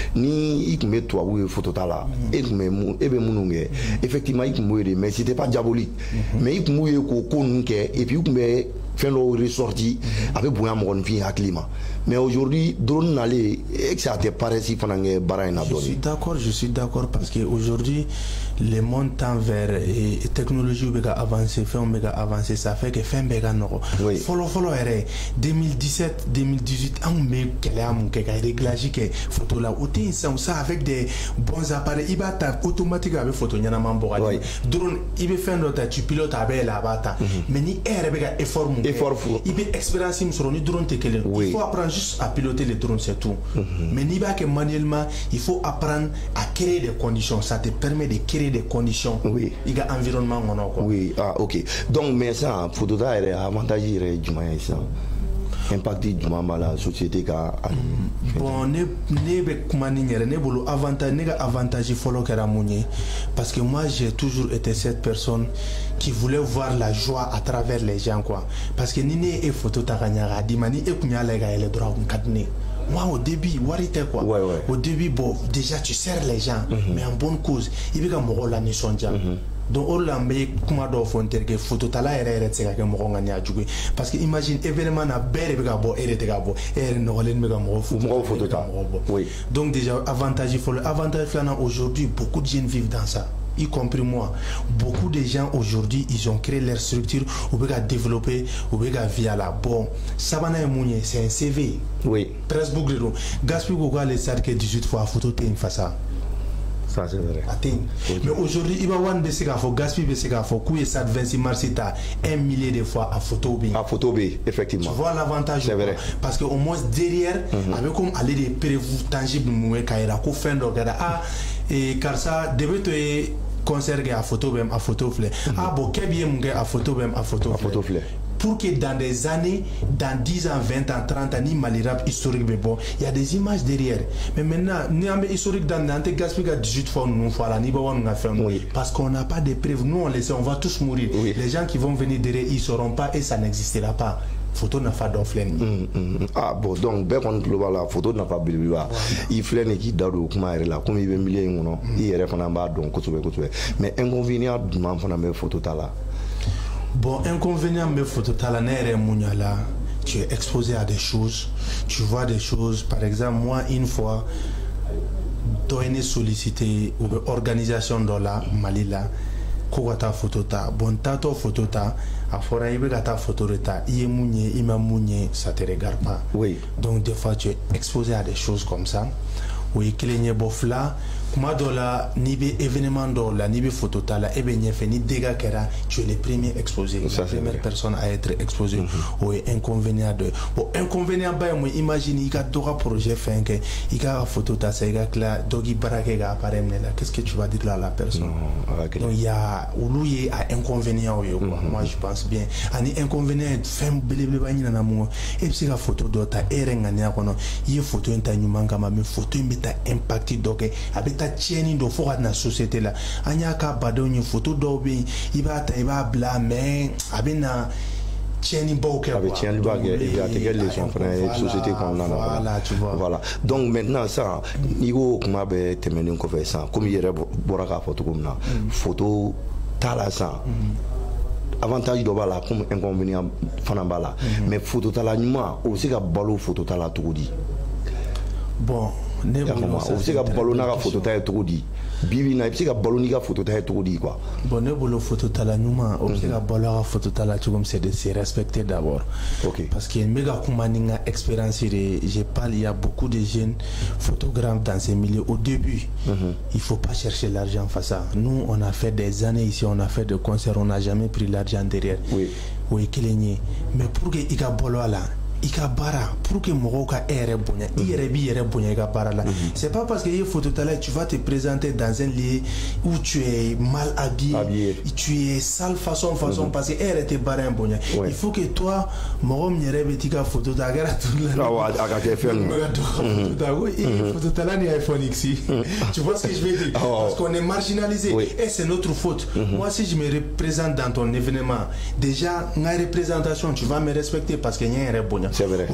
[SPEAKER 1] ni il met toi ou photo ta là et mais et be mununge effectivement il mourir mais c'était pas diabolique mais il mourir ko konke et puis mais fin le ressorti avec beaucoup de filles à climat mais aujourd'hui drone n'allait et ça te paraît si fanange baraina
[SPEAKER 2] je suis d'accord je suis d'accord parce que aujourd'hui le monde tend vers et technologie béga avancer fait on béga avancer ça fait que fin béga non follow follow erreur deux mille dix-sept deux mille dix-huit on met quel am que réglage que photo là ou ça avec des bons appareils il va ta automatique avec photo nyana mambo drone il veut faire notre tu pilote avec la bata mais ni erreur béga effort
[SPEAKER 1] effort fou
[SPEAKER 2] il veut expérience sur ni drone te quel il faut apprendre juste à piloter les drones c'est tout mais ni pas que manuellement il faut apprendre à créer des conditions ça te permet de créer des conditions
[SPEAKER 1] oui
[SPEAKER 2] il y a environnement on quoi
[SPEAKER 1] oui ah ok donc mais ça photo là est avantage est du moyen ça impact du moment la société ka
[SPEAKER 2] bon ne ne be kuma ni nyere ne bolo avantage ne ga avantage follow kera munye parce que moi j'ai toujours été cette personne qui voulait voir la joie à travers les gens quoi parce que ni ne e photo ta kanyara di mani e kunya la ga ele droit kadne moi au début warité quoi
[SPEAKER 1] ouais, ouais.
[SPEAKER 2] Au début bon déjà tu sers les gens mm-hmm. mais en bonne cause il veut que mo la ni sonja donc on l'a mis comme dans fonterke photo tala ere tseka ke mo nganya jugu parce que imagine événement na bere be ga bo ere te ga bo ere no len me ga mo
[SPEAKER 1] photo ta oui
[SPEAKER 2] donc déjà avantage il faut le avantage là aujourd'hui beaucoup de jeunes vivent dans ça y compris moi beaucoup de gens aujourd'hui ils ont créé leur structure ou be ga développer ou be ga via la bon sabana e mounye c'est un C V
[SPEAKER 1] oui
[SPEAKER 2] Facebook le gaspi go ga le sar que dix-huit fois photo te une face
[SPEAKER 1] ça c'est vrai
[SPEAKER 2] okay. Mais aujourd'hui il va voir des séquences faut gaspiller des séquences faut couiller ça vingt-six mars ta un millier de fois à photo B
[SPEAKER 1] à photo B effectivement
[SPEAKER 2] tu vois l'avantage
[SPEAKER 1] c'est vrai
[SPEAKER 2] parce que au moins derrière mm-hmm. avec comme aller des preuves tangibles nous kaira ko fin do gada ah et car ça devait te concert à photo même à photo flé ah bon que bien mon gars à photo même à photo
[SPEAKER 1] à photo flé
[SPEAKER 2] pour que dans des années, dans dix ans, vingt ans, trente ans, ni malirap historique, mais bon, il y a des images derrière. Mais maintenant, ni un historique dans l'année, gaspille dix-huit fois, nous voilà, ni bon, on a fait oui. Parce qu'on n'a pas de preuves. Nous, on laisse, on va tous mourir. Oui. Les gens qui vont venir derrière, ils ne sauront pas et ça n'existera pas. Photo n'a pas d'offline.
[SPEAKER 1] Mm, mm. Ah bon, donc, ben quand on la photo n'a pas de il flène qui dado kuma là, comme il veut milliers, non, il est en bas donc, mais inconvénient, man, on a mis photo là.
[SPEAKER 2] Bon, inconvénient, mais photo talanere Mouniala, tu es exposé à des choses, tu vois des choses. Par exemple, moi, une fois, dɔ ye ne sollicité u bɛ organisation dɔ la Mali la ko ka taa photo ta bon taatɔ photo ta a fɔra i bɛ ka taa photo de ta i ye mun ye i ma mun ye ça te regarde pas.
[SPEAKER 1] Oui.
[SPEAKER 2] Donc des fois tu es exposé à des choses comme ça o ye kelen ye bɔ fila kuma dɔ la n'i bɛ événement dɔw la n'i bɛ photo ta la e bɛ ɲɛfɛ ni dégâts kɛra tu es le premier exposé la première personne à être exposée o ye inconvénient dɔ ye bon inconvénient ba ye mun imagine i ka dɔ ka projet fɛn kɛ i ka photo ta sa i ka tila dɔ k'i baara kɛ ka appareil minɛ la qu'est-ce que tu vas dire à la personne. Donc il y a olu ye a inconvénient ye quoi moi je pense bien ani inconvénient ye fɛn belebeleba ɲinana mun e bɛ se ka photo dɔ ta e yɛrɛ ŋaniya kɔnɔ i ye photo in ta ɲuman kama mais photo in bɛ taa impact dɔ kɛ a bɛ taa tiɲɛni dɔ fo ka na société la an y'a ka badenw ye photo dɔw bɛ yen i b'a ta i b'a bila mais a bɛ na tiɲɛni baw kɛ
[SPEAKER 1] a bɛ tiɲɛni baw kɛ et puis a tɛ kɛ leçon fana ye société kɔnɔna na
[SPEAKER 2] voilà tu vois
[SPEAKER 1] voilà donc maintenant ça n'i ko kuma bɛ tɛmɛnen kɔfɛ sisan komi i yɛrɛ bɔra k'a fɔ cogo min na photo t'a la sisan avantage dɔ b'a la comme inconvénient fana b'a la mais photo tala ɲuman o bɛ se ka balo photo tala cogo di.
[SPEAKER 2] Bon ne bolo
[SPEAKER 1] o bɛ se ka balo n'a ka photo ta ye cogo di bi bi in na i bɛ se ka balo n'i ka photo ta ye cogo di quoi.
[SPEAKER 2] Bon ne bolo photo tala ɲuman o bɛ se ka balo a ka photo tala cogo min c'est de se respecter d'abord.
[SPEAKER 1] Ok.
[SPEAKER 2] Parce que n bɛ ka kuma ni n ka expérience de je parle il y a beaucoup de jeunes photographes dans ces milieux au début. Mm-hmm. Il faut pas chercher l'argent face à nous on a fait des années ici on a fait des concerts on n'a jamais pris l'argent derrière.
[SPEAKER 1] Oui.
[SPEAKER 2] O ye kelen ye mais pour que i ka balo a la i ka baara pour que mɔgɔw ka e yɛrɛ bonya i yɛrɛ b'i yɛrɛ bonya i ka baara la c'est pas parce que i ye photo ta la tu vas te présenter dans un lieu où tu es mal habillé, habillé. Tu es sale façon façon mm-hmm. parce que e yɛrɛ tɛ baara in bonya ouais. Il faut que toi mɔgɔ min yɛrɛ bɛ t'i ka photo ta a kɛra tout la
[SPEAKER 1] a ka kɛ fɛn min
[SPEAKER 2] photo ta ko e photo ta la ni iPhone X tu vois ce que je veux dire parce qu'on est marginalisé oui. Et c'est notre faute mm-hmm. Moi si je me représente dans ton événement déjà ma représentation tu vas me respecter parce que n yɛrɛ bonya.
[SPEAKER 1] C'est vrai.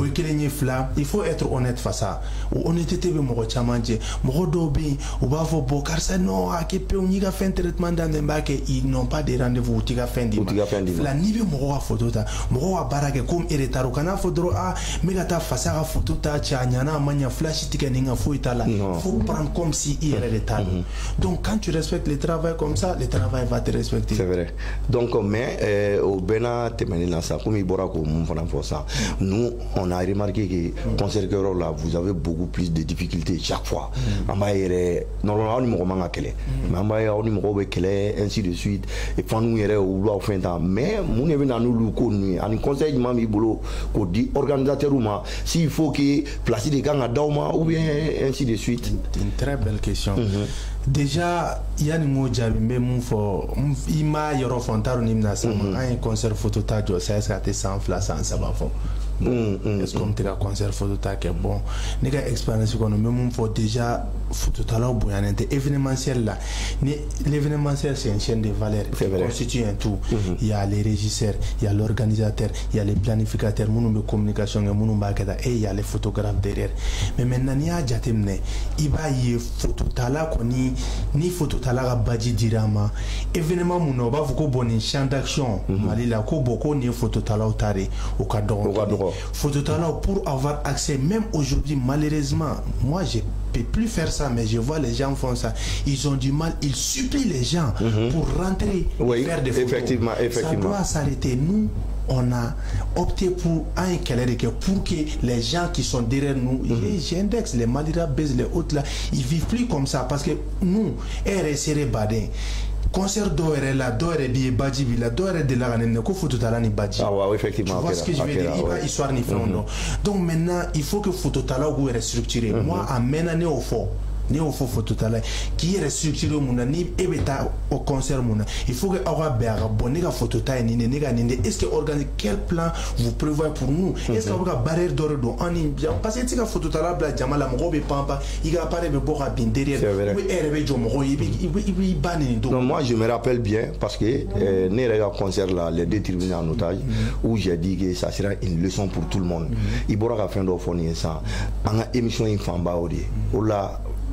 [SPEAKER 2] Il faut être honnête face à honnêteté be mogo chamanche mogo do bi ou ba fo bo karsa no akepe on yiga fin traitement dans des bacs ils n'ont pas de rendez-vous ou tiga fin di la ni be mogo photo ta mogo wa barake comme eretaro kana photo ah mega ta face à photo ta cha nyana manya flash tika ninga fo itala faut prendre comme si il est retard. Donc quand tu respectes le travail comme ça le travail va te respecter.
[SPEAKER 1] C'est vrai. Donc mais au bena temeni na ça comme ibora ko mon fana for ça nous on a remarqué que concert là vous avez beaucoup plus de difficultés chaque fois. On va y normalement on numéro manga kele mais on va y on numéro be kele ainsi de suite et quand nous yere ou loi fin temps mais mon événement nous lu ko nu en conseil man mi bolo ko di organisateur ou ma s'il faut que placer des gars à dauma ou bien ainsi de suite.
[SPEAKER 2] Une très belle question. Mm-hmm. Déjà il y a une mot jabi mais mon fo ima yoro fontaro nimna sama un concert photo ta jo ça ça te sans fla sans ça va fo. Bon, mm, est-ce qu'on te concert photo ta que bon les gars expérience qu'on même faut déjà photo ta là au bout événementiel là l'événementiel c'est une chaîne de valeur qui constitue un tout. Mm-hmm. Il y a les régisseurs il y a l'organisateur il y a les planificateurs mon de communication et mon marketeur et il y a les photographes derrière mais maintenant il y a jatemne il va y photo ta là koni ni photo ta là badji dirama événement mon ba vous ko boni champ d'action mali la ko boko ni photo ta là au tari au cadre photo talent pour avoir accès même aujourd'hui malheureusement moi je peux plus faire ça mais je vois les gens font ça ils ont du mal ils supplient les gens mm-hmm. pour rentrer
[SPEAKER 1] oui,
[SPEAKER 2] et faire des photos
[SPEAKER 1] effectivement, effectivement.
[SPEAKER 2] Ça doit s'arrêter nous on a opté pour un calendrier pour que les gens qui sont derrière nous mm-hmm. les Gendex les Malira Bez les autres là ils vivent plus comme ça parce que nous R S R badin concert d'Oere là d'Oere bi badji bi la d'Oere de la gagne ko photo tala ni badji
[SPEAKER 1] ah ouais effectivement
[SPEAKER 2] tu vois ce que je veux dire il va histoire ni fait non donc maintenant il faut que photo tala go restructurer moi à mener au fond ni au fond photo tala qui est restructuré mon ni ebeta au concert mon il faut que aura béra bonne ga photo tala ni ni ga ni est-ce que organiser quel plan vous prévoyez pour nous est-ce que aura barrière d'or do en bien parce que tika photo tala bla jamala mo be pampa il ga parler be bora bin derrière oui erbe jo mo il il bani donc
[SPEAKER 1] non moi je me rappelle bien parce que euh, né les concert là les deux tribunaux en otage mm-hmm. où j'ai dit que ça sera une leçon pour tout le monde il bora ga fin do fournir ça en émission infamba odi ou là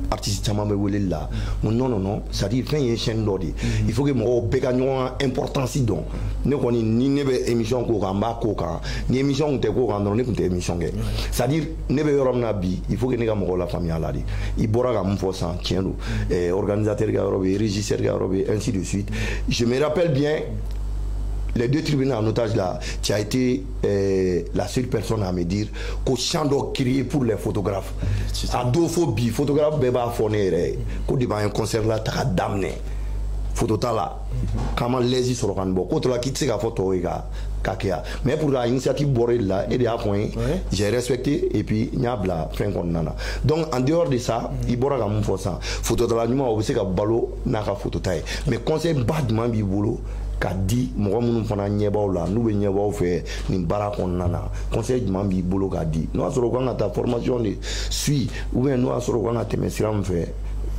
[SPEAKER 1] artiste caman bɛ wele la mun non non non c'est à dire fɛn ye chaîne dɔ de il faut que mɔgɔw bɛɛ ka ɲɔgɔn importance dɔn ne kɔni ni ne bɛ émission k'o kan n b'a k'o kan ni émission kun tɛ k'o kan dɔrɔn ne kun tɛ émission kɛ c'est à dire ne bɛ yɔrɔ min na bi il faut que ne ka mɔgɔw la faamuya la de i bɔra ka mun fɔ san tiɲɛ don eh, organisateur ka yɔrɔ bɛ régisseur ka yɔrɔ bɛ ainsi de suite je me rappelle bien les deux tribunaux en otage là, tu as été euh, la seule personne à me dire qu'au champ d'eau créé pour les photographes. À deux phobies, photographe beba fournir, qu'au devant un concert là, tu as damné. Photo là, comment les sur le canbo, quand tu as quitté la photo, kakia. Mais pour l'initiative Borel là, et à point, j'ai respecté et puis il y a bla, fin qu'on nana. Donc en dehors de ça, il bora comme un ça. Photo là, nous on sait que balo n'a qu'à photo taille. Mais conseil badement bi boulot. Ka di mɔgɔ minnu fana ɲɛbaw la n'u bɛ ɲɛbaw fɛ nin baara kɔnɔna na conseil jumɛn b'i bolo k'a di n'o y'a sɔrɔ u kan ka taa formation de suit ou bien n'o y'a sɔrɔ u kan ka tɛmɛ sira min fɛ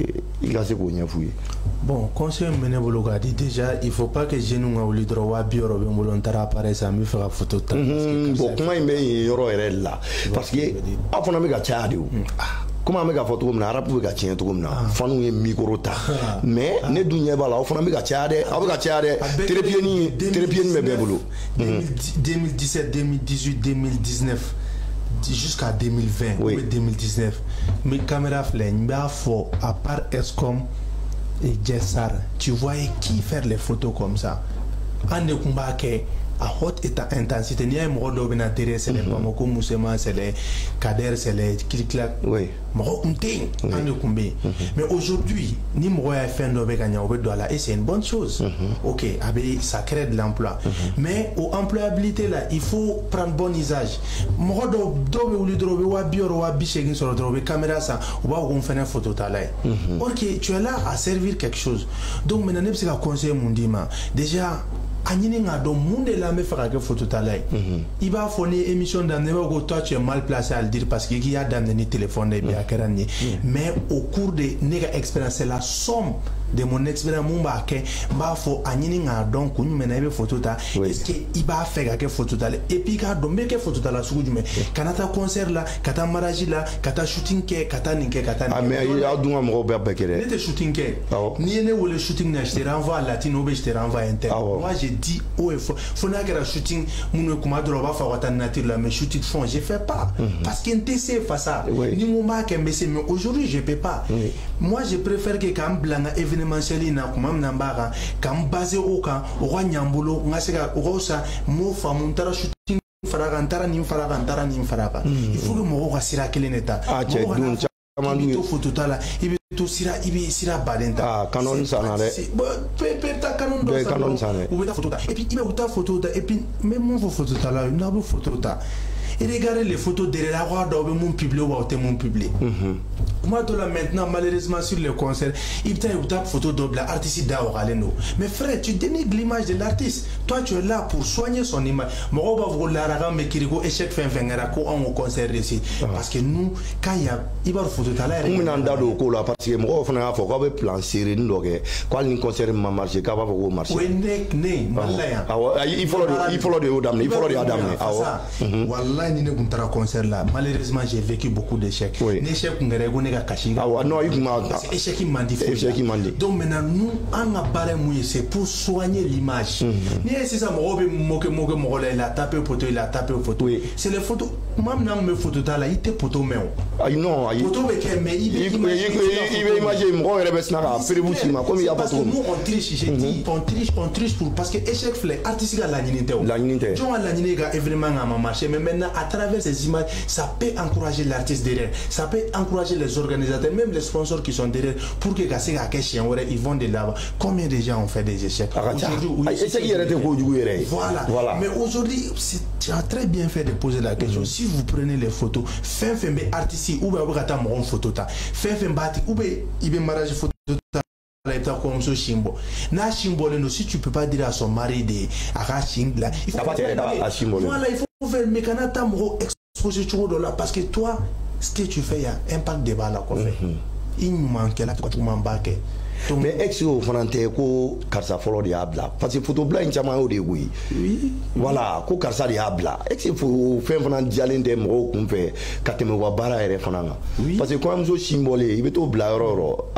[SPEAKER 1] i ka se k'o ɲɛf'u ye.
[SPEAKER 2] Bon conseil min bɛ ne bolo k'a di déjà il faut pas que jeunes ka wuli dɔrɔn waa bi wɔɔrɔ bɛ n bolo n taara appareil san n bɛ fɛ ka photo ta.
[SPEAKER 1] Bon kuma in bɛ yen yɔrɔ yɛrɛ la parce que aw fana bɛ ka caya de o. Comment on a fait tout comme arabe ou gatien tout comme ça fanu ye micro ta mais ne dunya bala o fana be ka tiade abu ka tiade télépieni télépieni me bebolo
[SPEAKER 2] deux mille dix-sept deux mille dix-huit deux mille dix-neuf jusqu'à deux mille vingt oui. ou deux mille dix-neuf mes caméras flènes b'a fort à part Escom et Jessar tu voyais qui faire les photos comme ça en ne combat que à haute intensité ni ay mo do bina tere sele Bamako Moussema sele Kader sele Klikla
[SPEAKER 1] oui
[SPEAKER 2] mo unting ande kumbe mais aujourd'hui ni mo ya fin do be gagna obe do la et c'est une bonne chose OK abi ça crée de l'emploi mais au employabilité là il faut prendre bon usage mo do do be wuli do be wa bioro wa bishegin sur do be caméra ça ou ba ko faire une photo ta là OK tu es là à servir quelque chose donc maintenant ne pas conseiller mon dima déjà Anini nga do monde la me faire que photo talay il va fournir émission dans ne ko toi tu es mal placé à le dire parce qu'il y a dans ni téléphone et bien karani mais au cours de nega expérience c'est la somme de mon expérience mon ba ke ba fo anini nga donc ku nyumena be photo ta est-ce que il va faire que photo talay et puis ka do me ke photo tala sugu jume kanata concert là kata mariage là kata shooting ke kata ninke kata
[SPEAKER 1] ah mais il a dunga mo be bekere
[SPEAKER 2] ni te shooting ke ni ne wole shooting na je te renvoie à latino be je te renvoie inter moi j'ai dit oh il faut faut n'a que la shooting mon kuma do ba fa wata nature là mais shooting fond je fais pas parce qu'un T C fait ça ni mon ma ke mais aujourd'hui je peux pas moi je préfère que quand blanga événementiel na kuma na mbara quand basé au kan o nyambolo ngaseka o sa mo fa mon tara shooting faraga ntara ni faraga ntara ni faraga il faut que mo ga sira kelen eta
[SPEAKER 1] ah tu
[SPEAKER 2] to photo tala ibe to sira ibe sira balenta
[SPEAKER 1] ah canon sana re
[SPEAKER 2] pe pe ta canon do
[SPEAKER 1] canon sana
[SPEAKER 2] ou ta photo ta et puis ibe ta photo ta et puis même mon photo ta là na bo photo ta et regardez les photos derrière la roi d'où mon public ou au mon public moi de là maintenant malheureusement sur le concert il t'a eu ta photo double artiste d'Auraleno mais frère tu dénigres l'image de l'artiste toi tu es là pour soigner son image moi on va vous la raga mais kirigo échec fin fin ra ko en concert réussi parce que nous quand il y a il va photo ta là
[SPEAKER 1] on n'anda do ko là parce que moi on a faut ko be plan série ndoke quoi ni concert ma marché ka ba ko marché
[SPEAKER 2] oui nek ne malaya
[SPEAKER 1] il faut il faut de adam il faut de adam
[SPEAKER 2] ah wallahi ni ne kuntara concert là malheureusement j'ai vécu beaucoup d'échecs l'échec ngere go ne ga kashi
[SPEAKER 1] ah non il m'a
[SPEAKER 2] échec mandi
[SPEAKER 1] échec mandi
[SPEAKER 2] donc maintenant nous en a parlé mouillé c'est pour soigner l'image ni c'est ça mo be moke moke mo la il a tapé photo il a tapé photo c'est les photos même dans mes photos là il était photo mais
[SPEAKER 1] ah non
[SPEAKER 2] photo be ke mais il
[SPEAKER 1] il il imagine mo rebe snaka prébuti ma comme il y a pas
[SPEAKER 2] trop nous on triche j'ai dit on triche on triche pour parce que échec flé artiste ga la ninité
[SPEAKER 1] la ninité
[SPEAKER 2] John la ninité ga événement a marché mais maintenant à travers ces images ça peut encourager l'artiste derrière ça peut encourager les organisateurs même les sponsors qui sont derrière pour que gasser à quel chien ils vont de là-bas combien de gens ont fait des échecs aujourd'hui voilà voilà mais aujourd'hui tu as très bien fait de poser la question si vous prenez les photos fin fin mais artiste ou bien vous avez mon photo ta fin fin bâti ou bien il va mariage photo comme ce chimbo na chimbo le si tu peux pas dire à son mari de à chingla il faut voilà il faut faire mécanata mo exposer tout là parce que toi ce que tu fais il y a impact de bala quoi fait il manque là quoi tu m'embarques
[SPEAKER 1] mais ex o fana tɛ ko karisa fɔlɔ de y'a bila parce que photo bila in caman y'o de ye koyi voilà ko karisa de y'a bila ex fɛn fana diyalen tɛ mɔgɔw kun fɛ ka tɛmɛ u ka baara yɛrɛ fana kan parce que kɔɲɔmuso sin bɔlen i bɛ t'o bila yɔrɔ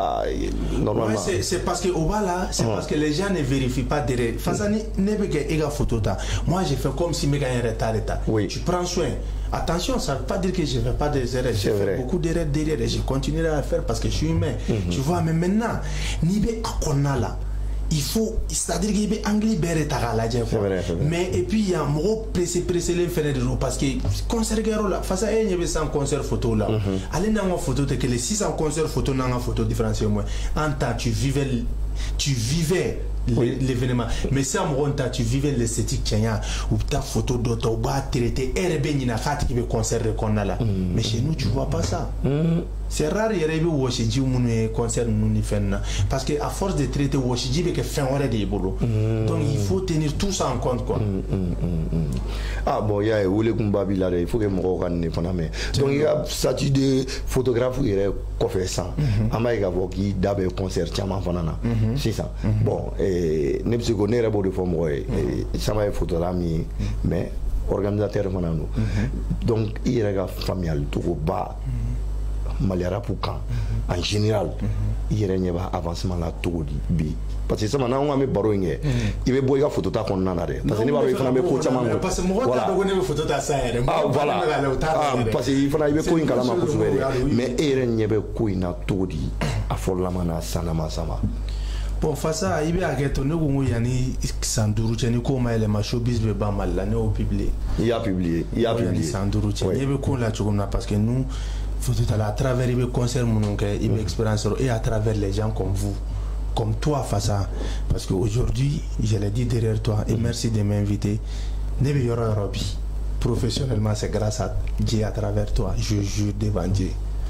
[SPEAKER 1] yɔrɔ normalement
[SPEAKER 2] c'est parce que au bas là c'est parce que les gens ne vérifient pas derrière fasa ni ne bɛ kɛ e ka photo ta moi j'ai fait comme si me ka n yɛrɛ ta de ta tu prends soin. Attention, ça ne veut pas dire que je ne fais pas des erreurs. J'ai fait beaucoup d'erreurs derrière et je continuerai à faire parce que je suis humain. Mm-hmm. Tu vois, mais maintenant, Nibé Akona là, il faut, c'est-à-dire qu'il y a anglais béré tagala. Mais et puis il y a un mot pressé pressé les faire de l'eau parce que concert là, face à elle il y avait cent concerts photo là. Allez dans ma photo que les six cents concerts photo dans ma photo différenciée moi. En temps tu vivais, tu vivais. Oui. L'événement mais si à mon temps tu vivais l'esthétique tchania ou ta photo d'auto ou bas traité R B ni na fat qui veut concert qu'on a là mais chez nous tu vois pas ça mm. C'est rare il y a eu washiji ou mon concert nous ni fait parce que à force de traiter washiji avec fin hors des boulot mm. Donc il faut tenir tout ça en compte quoi mm, mm,
[SPEAKER 1] mm. Ah bon il y a où les kumbabi là il faut que mon organise pendant mais donc il y a statut de photographe il est coffre ça ama il y a qui d'abord concert tchama fanana c'est ça bon ne bɛ se ko ne yɛrɛ b'o de fɔ mɔgɔ ye sama ye photo la min ye mais organisateur fana don donc i yɛrɛ ka faamuyali cogo ba Mali rap kan en général i yɛrɛ ɲɛ b'a avancement la cogo di bi parce que sama n'an ko an bɛ baro in kɛ i bɛ bɔ i ka photo ta kɔnɔna na dɛ parce que ne b'a dɔn i fana bɛ ko caman kɛ
[SPEAKER 2] parce que mɔgɔ t'a dɔn ko ne bɛ photo ta sa yɛrɛ
[SPEAKER 1] ah voilà ah parce que i fana i bɛ ko in kalama kosɛbɛ dɛ mais e yɛrɛ ɲɛ bɛ ko in na cogo di a fɔlɔlama n'a sanlama sama.
[SPEAKER 2] Bon, face à Ibe Ageto, nous avons yani Sanduru, ni comment elle m'a showbiz be ba mal là, nous publié.
[SPEAKER 1] Il a publié, il a publié.
[SPEAKER 2] Sanduru, il veut qu'on la chogomna parce que nous, faut tout à travers Ibe concert mon que Ibe expérience et à travers les gens comme vous, comme toi face à parce qu'aujourd'hui, je l'ai dit derrière toi et merci de m'inviter. Ne be yoro robi. Professionnellement, c'est grâce à Dieu à travers toi, je jure devant Dieu.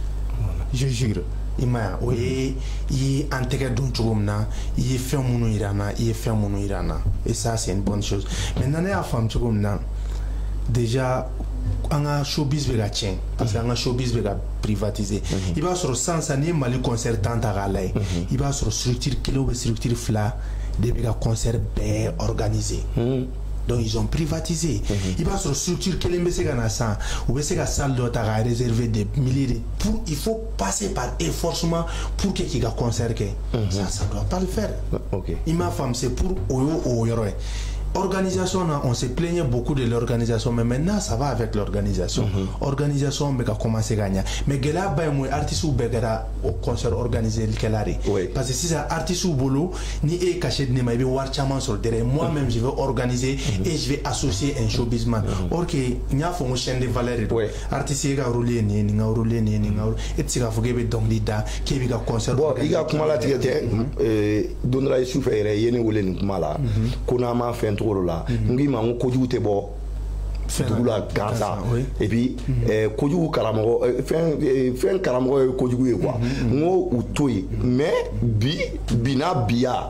[SPEAKER 2] Je jure. Ima o ye i en tɛgɛ dun cogo min na i ye fɛn minnu yira n na i ye fɛn minnu yira n na et ça c'est une bonne chose maintenant ne y'a faamu cogo min na déjà an ka showbiz bɛ ka tiɲɛ parce que an ka showbiz bɛ ka privatiser i b'a sɔrɔ sisan sisan n'i ye Mali concert tan ta k'a lajɛ i b'a sɔrɔ structure kelen ou bien structure fila de bɛ ka concert bɛɛ organiser. Donc ils ont privatisé. Mm-hmm. Il va sur structure quelle est la salle ou est-ce que la salle doit être réservée des milliers de pour il faut passer par efforcement pour que qu'il y ait un concert. Mm-hmm. Ça ça doit pas le faire.
[SPEAKER 1] OK.
[SPEAKER 2] Il m'a femme c'est pour oyo oyo. Organisation, on se plaignait beaucoup de l'organisation, mais maintenant ça va avec l'organisation. Mm-hmm. Organisation, on a commencé à gagner. Mais il y a des artistes qui ont au concert organisé. Oui. Parce que si c'est un artiste ou boulot, ni est caché de nema, il va y sur le terrain. Moi-même, je vais organiser mm-hmm. et je vais associer un showbizman. Mm-hmm. Or que il y a une chaîne de valeur. Oui. Artiste qui a roulé, ni ni a roulé, ni ni a roulé. Et tu vas faire des dons d'ida, qui est un concert. Bon, il y a comment la tirer,
[SPEAKER 1] donnera les souffles, il y a une roulée ni comment là, qu'on a ma fait là ngi ma ko kojugu te bo fetugula gansa et puis eh kojugu karamo fen fen karamo kojugu e quoi ngo utoyi mais bi bina bia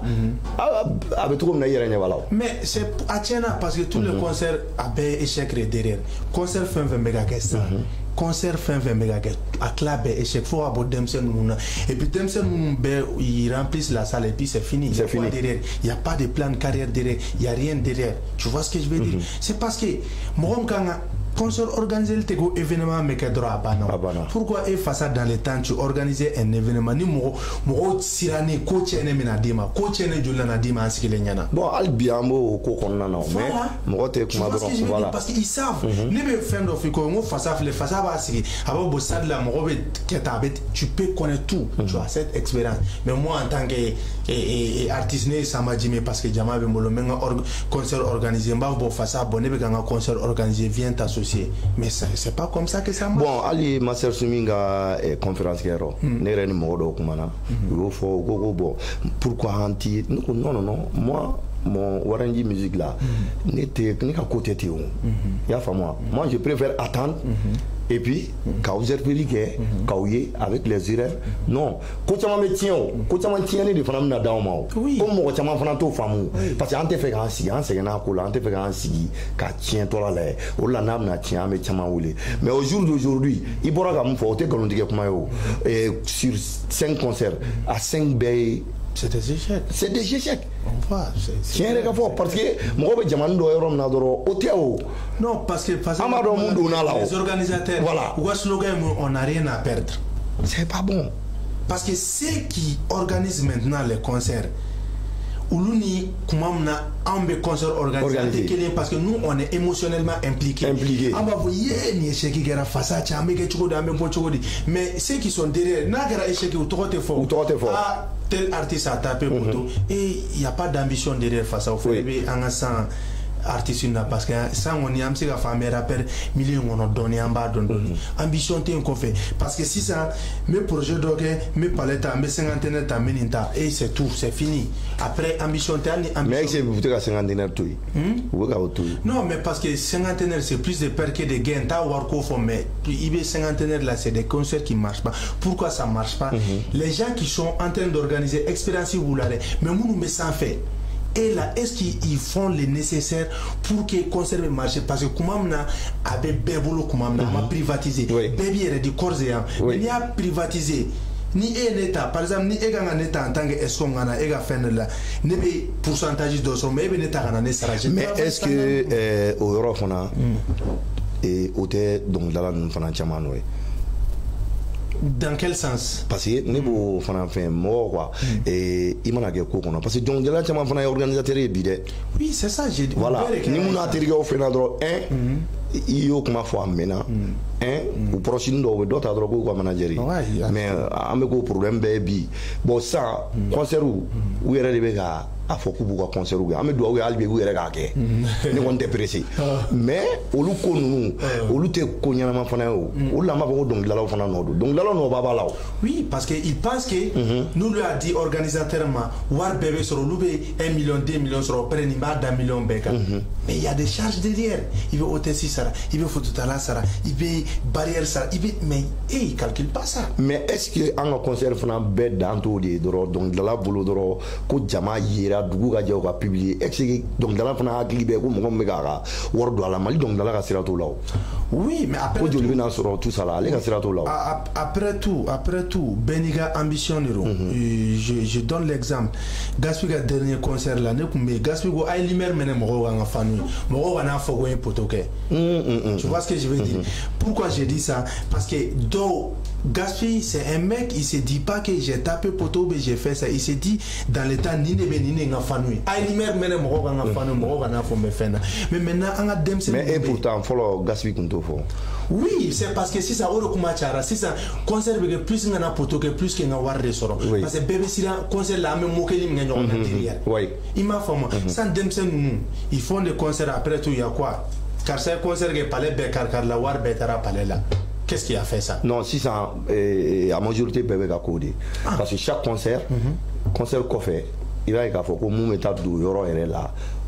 [SPEAKER 1] avec tout na yere nyawala
[SPEAKER 2] mais c'est atiena parce que tout le concert a bé échec derrière concert fin vingt méga ça concert fin vingt méga à club échec faut avoir Demsen Mouna et puis Demsen Mouna il remplissent la salle et puis c'est fini
[SPEAKER 1] c'est fini
[SPEAKER 2] derrière il y a pas de plan de carrière derrière il y a rien derrière tu vois ce que je veux dire c'est parce que moi quand concert organisé le tego événement mais que droit à bana pourquoi et face dans le temps tu organiser un événement ni mo mo sirani coach ene mina dima coach ene jola na dima askile nyana
[SPEAKER 1] bon albiambo ko konna na mais mo te kuma do voilà
[SPEAKER 2] parce qu'ils savent ne be fin of ko mo face à le face à basi abo bo sad la mo be ketabet tu peux connaître tout tu as cette expérience mais moi en tant que et artiste ne samadjime parce que jama be molo menga concert organisé mba bo face à bonne be ganga concert organisé vient t'associer mais c'est pas comme ça que ça marche.
[SPEAKER 1] Bon, Ali Master Suminga est conférence kéro. Néré ni modo kumana. Il faut go go pourquoi anti non non non moi mon Warangi musique là n'était ni qu'à côté de vous. Ya fa moi. Moi je préfère attendre et puis quand vous êtes périqué quand avec les erreurs non ko chama me tien ko chama tien ni de fana na daw ma comme mo chama fana to famu parce que ante fait kan si an se na ko la ante fait kan si ka tien to la le o la na na tien me chama wule mais au jour d'aujourd'hui il bora ka mu fo te kolon dige kuma yo et sur cinq concerts à cinq bay
[SPEAKER 2] C'est des échecs.
[SPEAKER 1] C'est des échecs.
[SPEAKER 2] On voit.
[SPEAKER 1] C'est un récafort parce que moi, je me dis
[SPEAKER 2] non, parce que, parce que les organisateurs,
[SPEAKER 1] voilà.
[SPEAKER 2] On n'a rien à perdre.
[SPEAKER 1] C'est pas bon.
[SPEAKER 2] Parce que ceux qui organisent maintenant les concerts, Oulouni, comment on a un concert organisé, parce que nous, on est émotionnellement impliqués.
[SPEAKER 1] Impliqués.
[SPEAKER 2] Mais ceux qui sont derrière, ah, tel artiste a tapé pour tout. Et il n'y a pas d'ambition derrière face au fait. Artiste parce que ça on y a un famille rappel millions on a donné en bas donné ambition t'es qu'on fait parce que si ça mes projets donc mes palettes mes cinquantaine ta meninta et c'est tout c'est fini après ambition t'es
[SPEAKER 1] mais c'est vous t'es à cinquantaine tout
[SPEAKER 2] non mais parce que cinquantaine c'est plus de perte que de gains ta work off mais il y cinquantaine là c'est des concerts qui marchent pas pourquoi ça marche pas les gens qui sont en train d'organiser expérience vous l'avez mais nous mais sans fait. Et là, est-ce qu'ils font le nécessaire pour que conserve le marché? Parce que comment on a bébolo, comment on a privatisé, bébé est du corps et mais il a privatisé. Ni un état, par exemple, ni un état en tant que est-ce qu'on a un fait là, ni des pourcentages de son, mais un état en a ne
[SPEAKER 1] mais est-ce que au Europe on a et au thé donc là nous faisons un chamano.
[SPEAKER 2] Dans quel sens?
[SPEAKER 1] Parce que nous faisons un mort quoi et il m'a dit quoi qu'on a parce que donc là tu m'as fait un organisateur et bidé.
[SPEAKER 2] Oui c'est ça j'ai dit.
[SPEAKER 1] Voilà. Ni mon atelier au final un il y a comment faut amener un ou prochain do d'autres à drogue quoi manager mais à me problème baby bon ça concert où où est le gars a faut que beaucoup concert où à me doit où albi où est le gars ni on te pressé mais au lu ko nous au lu te ko nyana ma fana o au la ma ko donc là là fana no donc là là no baba là
[SPEAKER 2] oui parce que il pense que nous lui a dit organisateur ma war bébé sur lu un million deux millions sur près ni ba d'un million beka mais il y a des charges derrière il veut hôtel si ça il veut photo tala ça il veut barrière ça il veut mais et il calcule pas ça
[SPEAKER 1] mais est-ce que en concert fana bête dans tout des donc là boulot doro ko jama yira dugu ga jaw ka publier est-ce que donc là fana akili be ko mo me ga wor do la mali donc là ka sirato là
[SPEAKER 2] oui mais après
[SPEAKER 1] tout le sur tout ça là les ka sirato là
[SPEAKER 2] après tout après tout beniga ambition nero je je donne l'exemple Gaspiga dernier concert là ne kumbe Gaspigo ay limer mene mo ga fanu mo ga na fogo un potoke tu vois ce que je veux dire pourquoi j'ai dit ça parce que do Gaspi c'est un mec il se dit pas que j'ai tapé poteau mais j'ai fait ça il se dit dans l'état ni ne ni ne ngafanu ay limer mene mo ga ngafanu mo ga na fo me fena mais maintenant on a dem
[SPEAKER 1] mais et pourtant follow Gaspi kunto fo
[SPEAKER 2] oui c'est parce que si ça oro kuma chara si ça conserve que plus ngana poteau que plus que nga war resoro parce que bébé si la concert là même mo keli nga ñoo derrière
[SPEAKER 1] oui
[SPEAKER 2] il m'a fait moi sans dem sen nous ils font des concerts après tout il y a quoi car c'est concert que palais bekar car la war betara palais là. Qu'est-ce qui a fait ça?
[SPEAKER 1] Non, si ça, euh, la majorité peut être codé. Ah. Parce que chaque concert, mm-hmm. concert qu'on fait, il va y avoir que nous mettons du euro et là.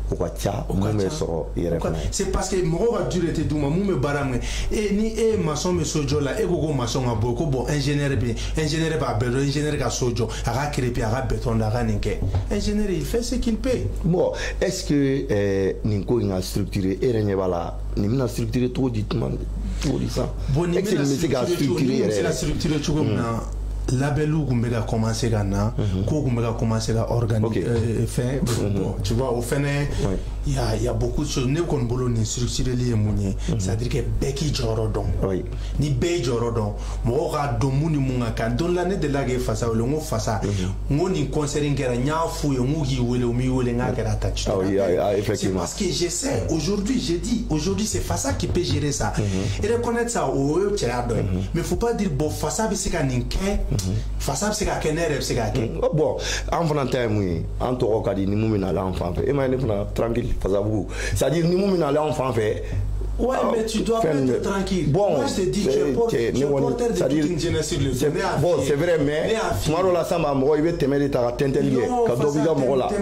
[SPEAKER 2] C'est parce que moi va durer te duma mu me baram et ni e maçon me sojo là e gogo maçon a beaucoup bon ingénieur bien ingénieur pas besoin ingénieur ka sojo aga crépi aga béton da ganinke ingénieur il fait ce qu'il peut
[SPEAKER 1] bon est-ce que euh, ninko il a structuré et rien voilà ni mina structuré tout dit tout dit ça
[SPEAKER 2] bon ni mina structuré c'est la structure tout comme na labelu gumbega commencer gana ko gumbega commencer à organiser faire bon tu vois au fait il y a il y a beaucoup de choses ne kon bolo ni structurer les mounier c'est à dire que beki jorodon ni be jorodon mo ga do muni munga kan don la ne de la ge fasa le ngo fasa ngo ni concert ngera nya fu yo ngugi wele mi wele nga kera ta tu c'est parce que je sais aujourd'hui j'ai dit aujourd'hui c'est Fassa qui peut gérer ça et reconnaître ça au tiers mais faut pas dire bon Fassa bi sika ninke Fassa c'est ka kenere c'est ka
[SPEAKER 1] bon en faisant time oui en to ka di ni mumina la enfant et moi ne fana tranquille Fassa vous c'est à dire ni mumina la enfant fait
[SPEAKER 2] ouais mais tu dois être tranquille
[SPEAKER 1] bon
[SPEAKER 2] moi je te dis je porte je porte de toute une jeunesse sur le
[SPEAKER 1] c'est bon c'est vrai mais moi la samba mo il veut te mettre ta tente lié ka do biga mo la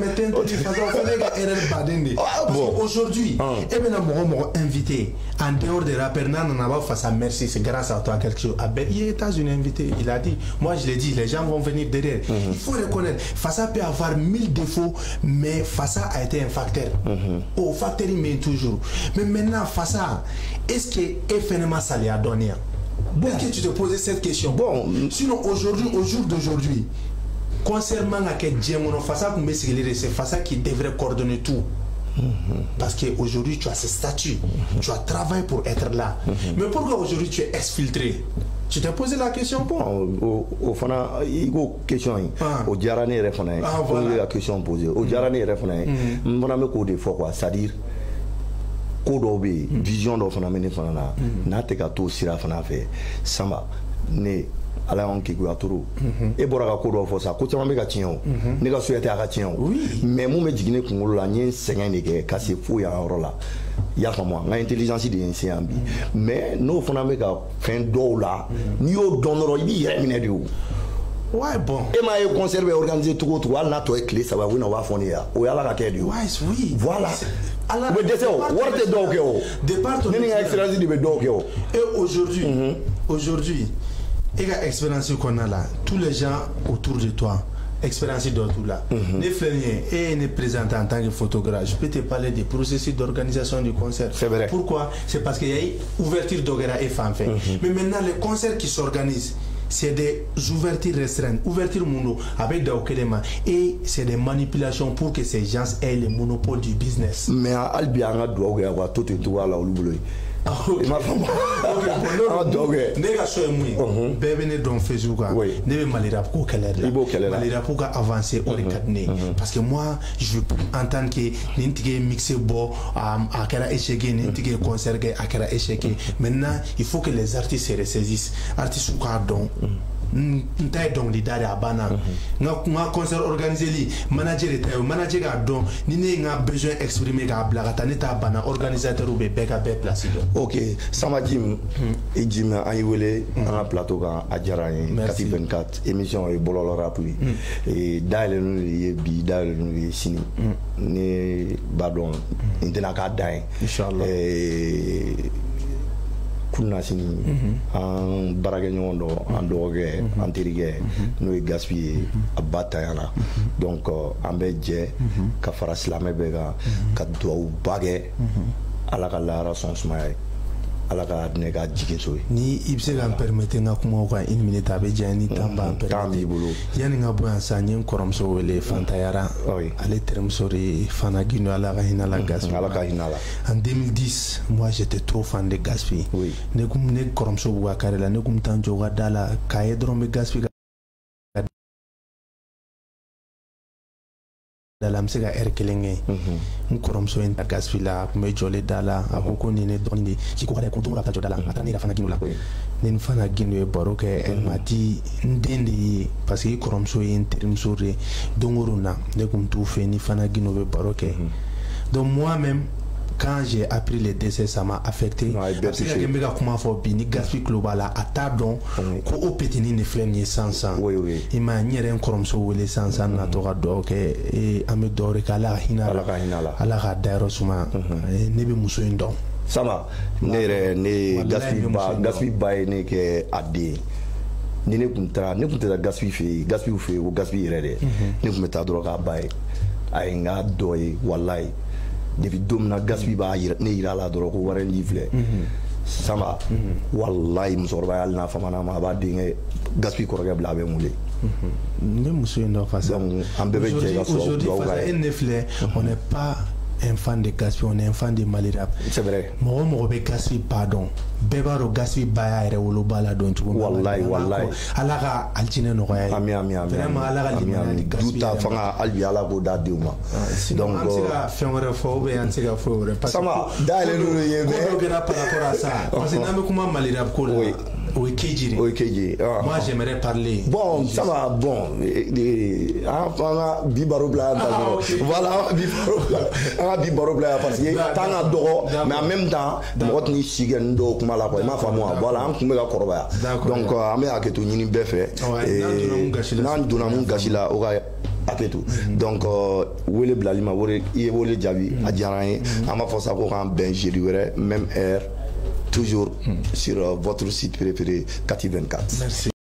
[SPEAKER 2] bon aujourd'hui et maintenant mo mo invité en dehors de rappeur nan na ba Fassa merci c'est grâce à toi quelque chose il est États-Unis invité il a dit moi je l'ai dit les gens vont venir derrière il faut reconnaître Fassa peut avoir mille défauts mais Fassa a été un facteur au facteur il met toujours mais maintenant Fassa est-ce que F N M A ça lui a donné? Est-ce que tu te posais cette question?
[SPEAKER 1] Bon,
[SPEAKER 2] sinon aujourd'hui, au jour d'aujourd'hui, concernant la question de façon c'est façon qui devrait coordonner tout. Parce qu'aujourd'hui tu as ce statut, tu as travaillé pour être là. Mais pourquoi aujourd'hui tu es exfiltré? Tu t'es posé la question pour
[SPEAKER 1] au fond, il y a une question. Au Djarani Refone, la question posée. Au Djarani Refone, mon ami Code Fokwa, c'est-à-dire Code vision de phénomène Fana, Nateka to Sira Fana fait, Samba, né. Ala on kiku aturu e bora ka kodo fo sa ko chama me ka tiɲɛ ne ka souhaiter a ka tiɲɛ mais mun bɛ jigine kunkolo la nye sɛgɛn de kɛ ka se fo yan yɔrɔ la y'a faamu nka intelligence de ye n se yan bi mais n'o fana bɛ ka fɛn dɔw la n'i y'o dɔn dɔrɔn i b'i yɛrɛ minɛ de o
[SPEAKER 2] ouais bon
[SPEAKER 1] e m'a ye concert bɛ organiser cogo o cogo hali n'a tɔ ye tile saba u na o b'a fɔ ne ye o y'ala ka kɛ de o
[SPEAKER 2] oui
[SPEAKER 1] voilà u bɛ dɛsɛ o wari tɛ dɔw kɛ o ne ni ka expérience de bɛ dɔw kɛ o
[SPEAKER 2] et aujourd'hui aujourd'hui et la expérience qu'on a là, tous les gens autour de toi, expérience d'autres là. Les flâniers et les présentants en tant que photographe, je peux te parler des processus d'organisation du concert.
[SPEAKER 1] C'est vrai.
[SPEAKER 2] Pourquoi? C'est parce qu'il y a une ouverture d'Ogera et fanfare. Mais maintenant, les concerts qui s'organisent, c'est des ouvertures restreintes, ouverture mono avec des okelema et c'est des manipulations pour que ces gens aient le monopole du business.
[SPEAKER 1] Mais à Albiana doit avoir tout et tout à la Ouloulou.
[SPEAKER 2] Il m'a fait ne ka so ye mun ye bɛɛ bɛ ne dɔn Facebook kan ne bɛ malirap ko kɛlɛ de la malirap ka avancer o de ka di ne parce que moi je entends que nin tigi ye mixé bɔ a kɛra échec ye nin tigi ye concert kɛ a kɛra échec ye maintenant il faut que les artistes se ressaisissent artistes k'a dɔn n ta ye dɔnkilida de a banna n ka concert organisé li manager de ta ye manager k'a dɔn ni ne ye n ka besoin exprimer k'a bila ka taa ne t'a banna organisateur bɛ bɛɛ ka bɛɛ place dɔn.
[SPEAKER 1] Ok Samba Jim i Jim an yi wele an ka plateau kan a diyara an ye Kati vingt-quatre émission ye Bɔlɔlɔ rap ye dayɛlɛ n'u de ye bi dayɛlɛ n'u de ye sini ne b'a dɔn n tɛna k'a dan ye inchallah kunna sini an baarakɛ ɲɔgɔn dɔ an dɔgɔkɛ an terikɛ n'o ye Gaspi ye a ba tanya na donc an bɛ jɛ ka fara silamɛ bɛɛ kan ka duwawuba kɛ ala ka lahara sɔn sumaya ye ala ka ne ka jigin so ye
[SPEAKER 2] ni i bɛ se ka n permettre n ka kumaw kan une minute a bɛ diya ni temps b'an permettre
[SPEAKER 1] temps b'i bolo
[SPEAKER 2] yanni n ka bɔ yan sisan n ye n kɔrɔmuso wele Fantayara ale terimuso de ye Fana Gindo ala ka hinɛ la Gaspi
[SPEAKER 1] ala ka hinɛ la
[SPEAKER 2] en deux mille dix moi j'étais trop fan de Gaspi ne kun ne kɔrɔmuso b'u ka carré la ne kun bɛ taa n jɔ u ka da la k'a ye dɔrɔn n bɛ Gaspi la me se ka heure kelen kɛ n kɔrɔmuso in ta Gaspi la a kun bɛ jɔlen da la a ko ko nin ne dɔgɔnin de k'i ko ka ko don ka taa jɔ da la a taara ne yɛrɛ Fana Gindo la ne ni Fana Gindo ye baro kɛ elle m'a dit n den de ye parce que i kɔrɔmuso ye n terimuso de ye don o don na ne kun t'u fɛ ni Fana Gindo bɛ baro kɛ donc moi-même quand j'ai appris le décès ça m'a affecté parce que je me ka kuma fɔ bi ni Gaspi tulo b'a la a t'a dɔn ko o petini ne filɛ nin ye sansan i ma n yɛrɛ n kɔrɔmuso wele sansan na to ka dugawu kɛ an bɛ dugawu de kɛ ala ka hinɛ a la ala ka dayɔrɔ suma ne bɛ muso in dɔn
[SPEAKER 1] Sama ne yɛrɛ ne Gaspi ba Gaspi ba ye ne kɛ a den ni ne kun taara ne kun tɛ taa Gaspi fɛ yen Gaspi fɛ yen ko Gaspi yɛrɛ dɛ ne kun bɛ taa dɔrɔn k'a ba ye a ye n ka dɔ ye walayi depuis don min na Gaspi b'a ne yira a la dɔrɔn ko wari n'i filɛ Samba walayi musokɔrɔba ye hali n'a famana ma a b'a denkɛ Gaspi kɔrɔkɛ bila a bɛ n wele
[SPEAKER 2] n bɛ muso in dɔn fasa
[SPEAKER 1] an bɛɛ bɛ jɛ ka sɔrɔ dugawu ka ye
[SPEAKER 2] e ne filɛ on n'est pas un fan de Gaspi on est un fan de Malirap
[SPEAKER 1] c'est vrai
[SPEAKER 2] mɔgɔ mɔgɔ bɛ Gaspi ba dɔn bɛɛ b'a dɔn Gaspi ba y'a yɛrɛ woloba la dɔn cogo min
[SPEAKER 1] walayi walayi
[SPEAKER 2] ala ka aljinɛ nɔgɔya ye
[SPEAKER 1] ami ami ami
[SPEAKER 2] vraiment ala ka limaniya di Gaspi
[SPEAKER 1] du ta fanga hali bi ala k'o da denw ma
[SPEAKER 2] donc an tɛ se ka fɛn wɛrɛ fɔ ou bien an tɛ se ka foyi wɛrɛ parce que
[SPEAKER 1] Sama dayɛlɛ n'o ye
[SPEAKER 2] ko dɔ kɛra par rapport à ça parce que n'an bɛ kuma Malirap ko la o ye Keji de
[SPEAKER 1] o ye Keji
[SPEAKER 2] moi j'aimerais parler
[SPEAKER 1] bon Sama bon an ka bi baro bila yan ta voilà an ka bi baro bila an ka bi baro bila yan parce que temps ka dɔgɔ mais en même temps mɔgɔ tɛn'i si kɛ nin dɔw kuma la quoi i m'a faamu wa voilà an kun bɛ ka kɔrɔbaya donc an bɛ hakɛto ɲini bɛɛ fɛ n'an donna mun gasi la o ka hakɛto donc wele bilali ma i ye wele jaabi a diyara an ye an b'a fɔ sa ko k'an bɛn jeudi wɛrɛ même heure toujours sur votre site préféré Kati vingt-quatre. Merci.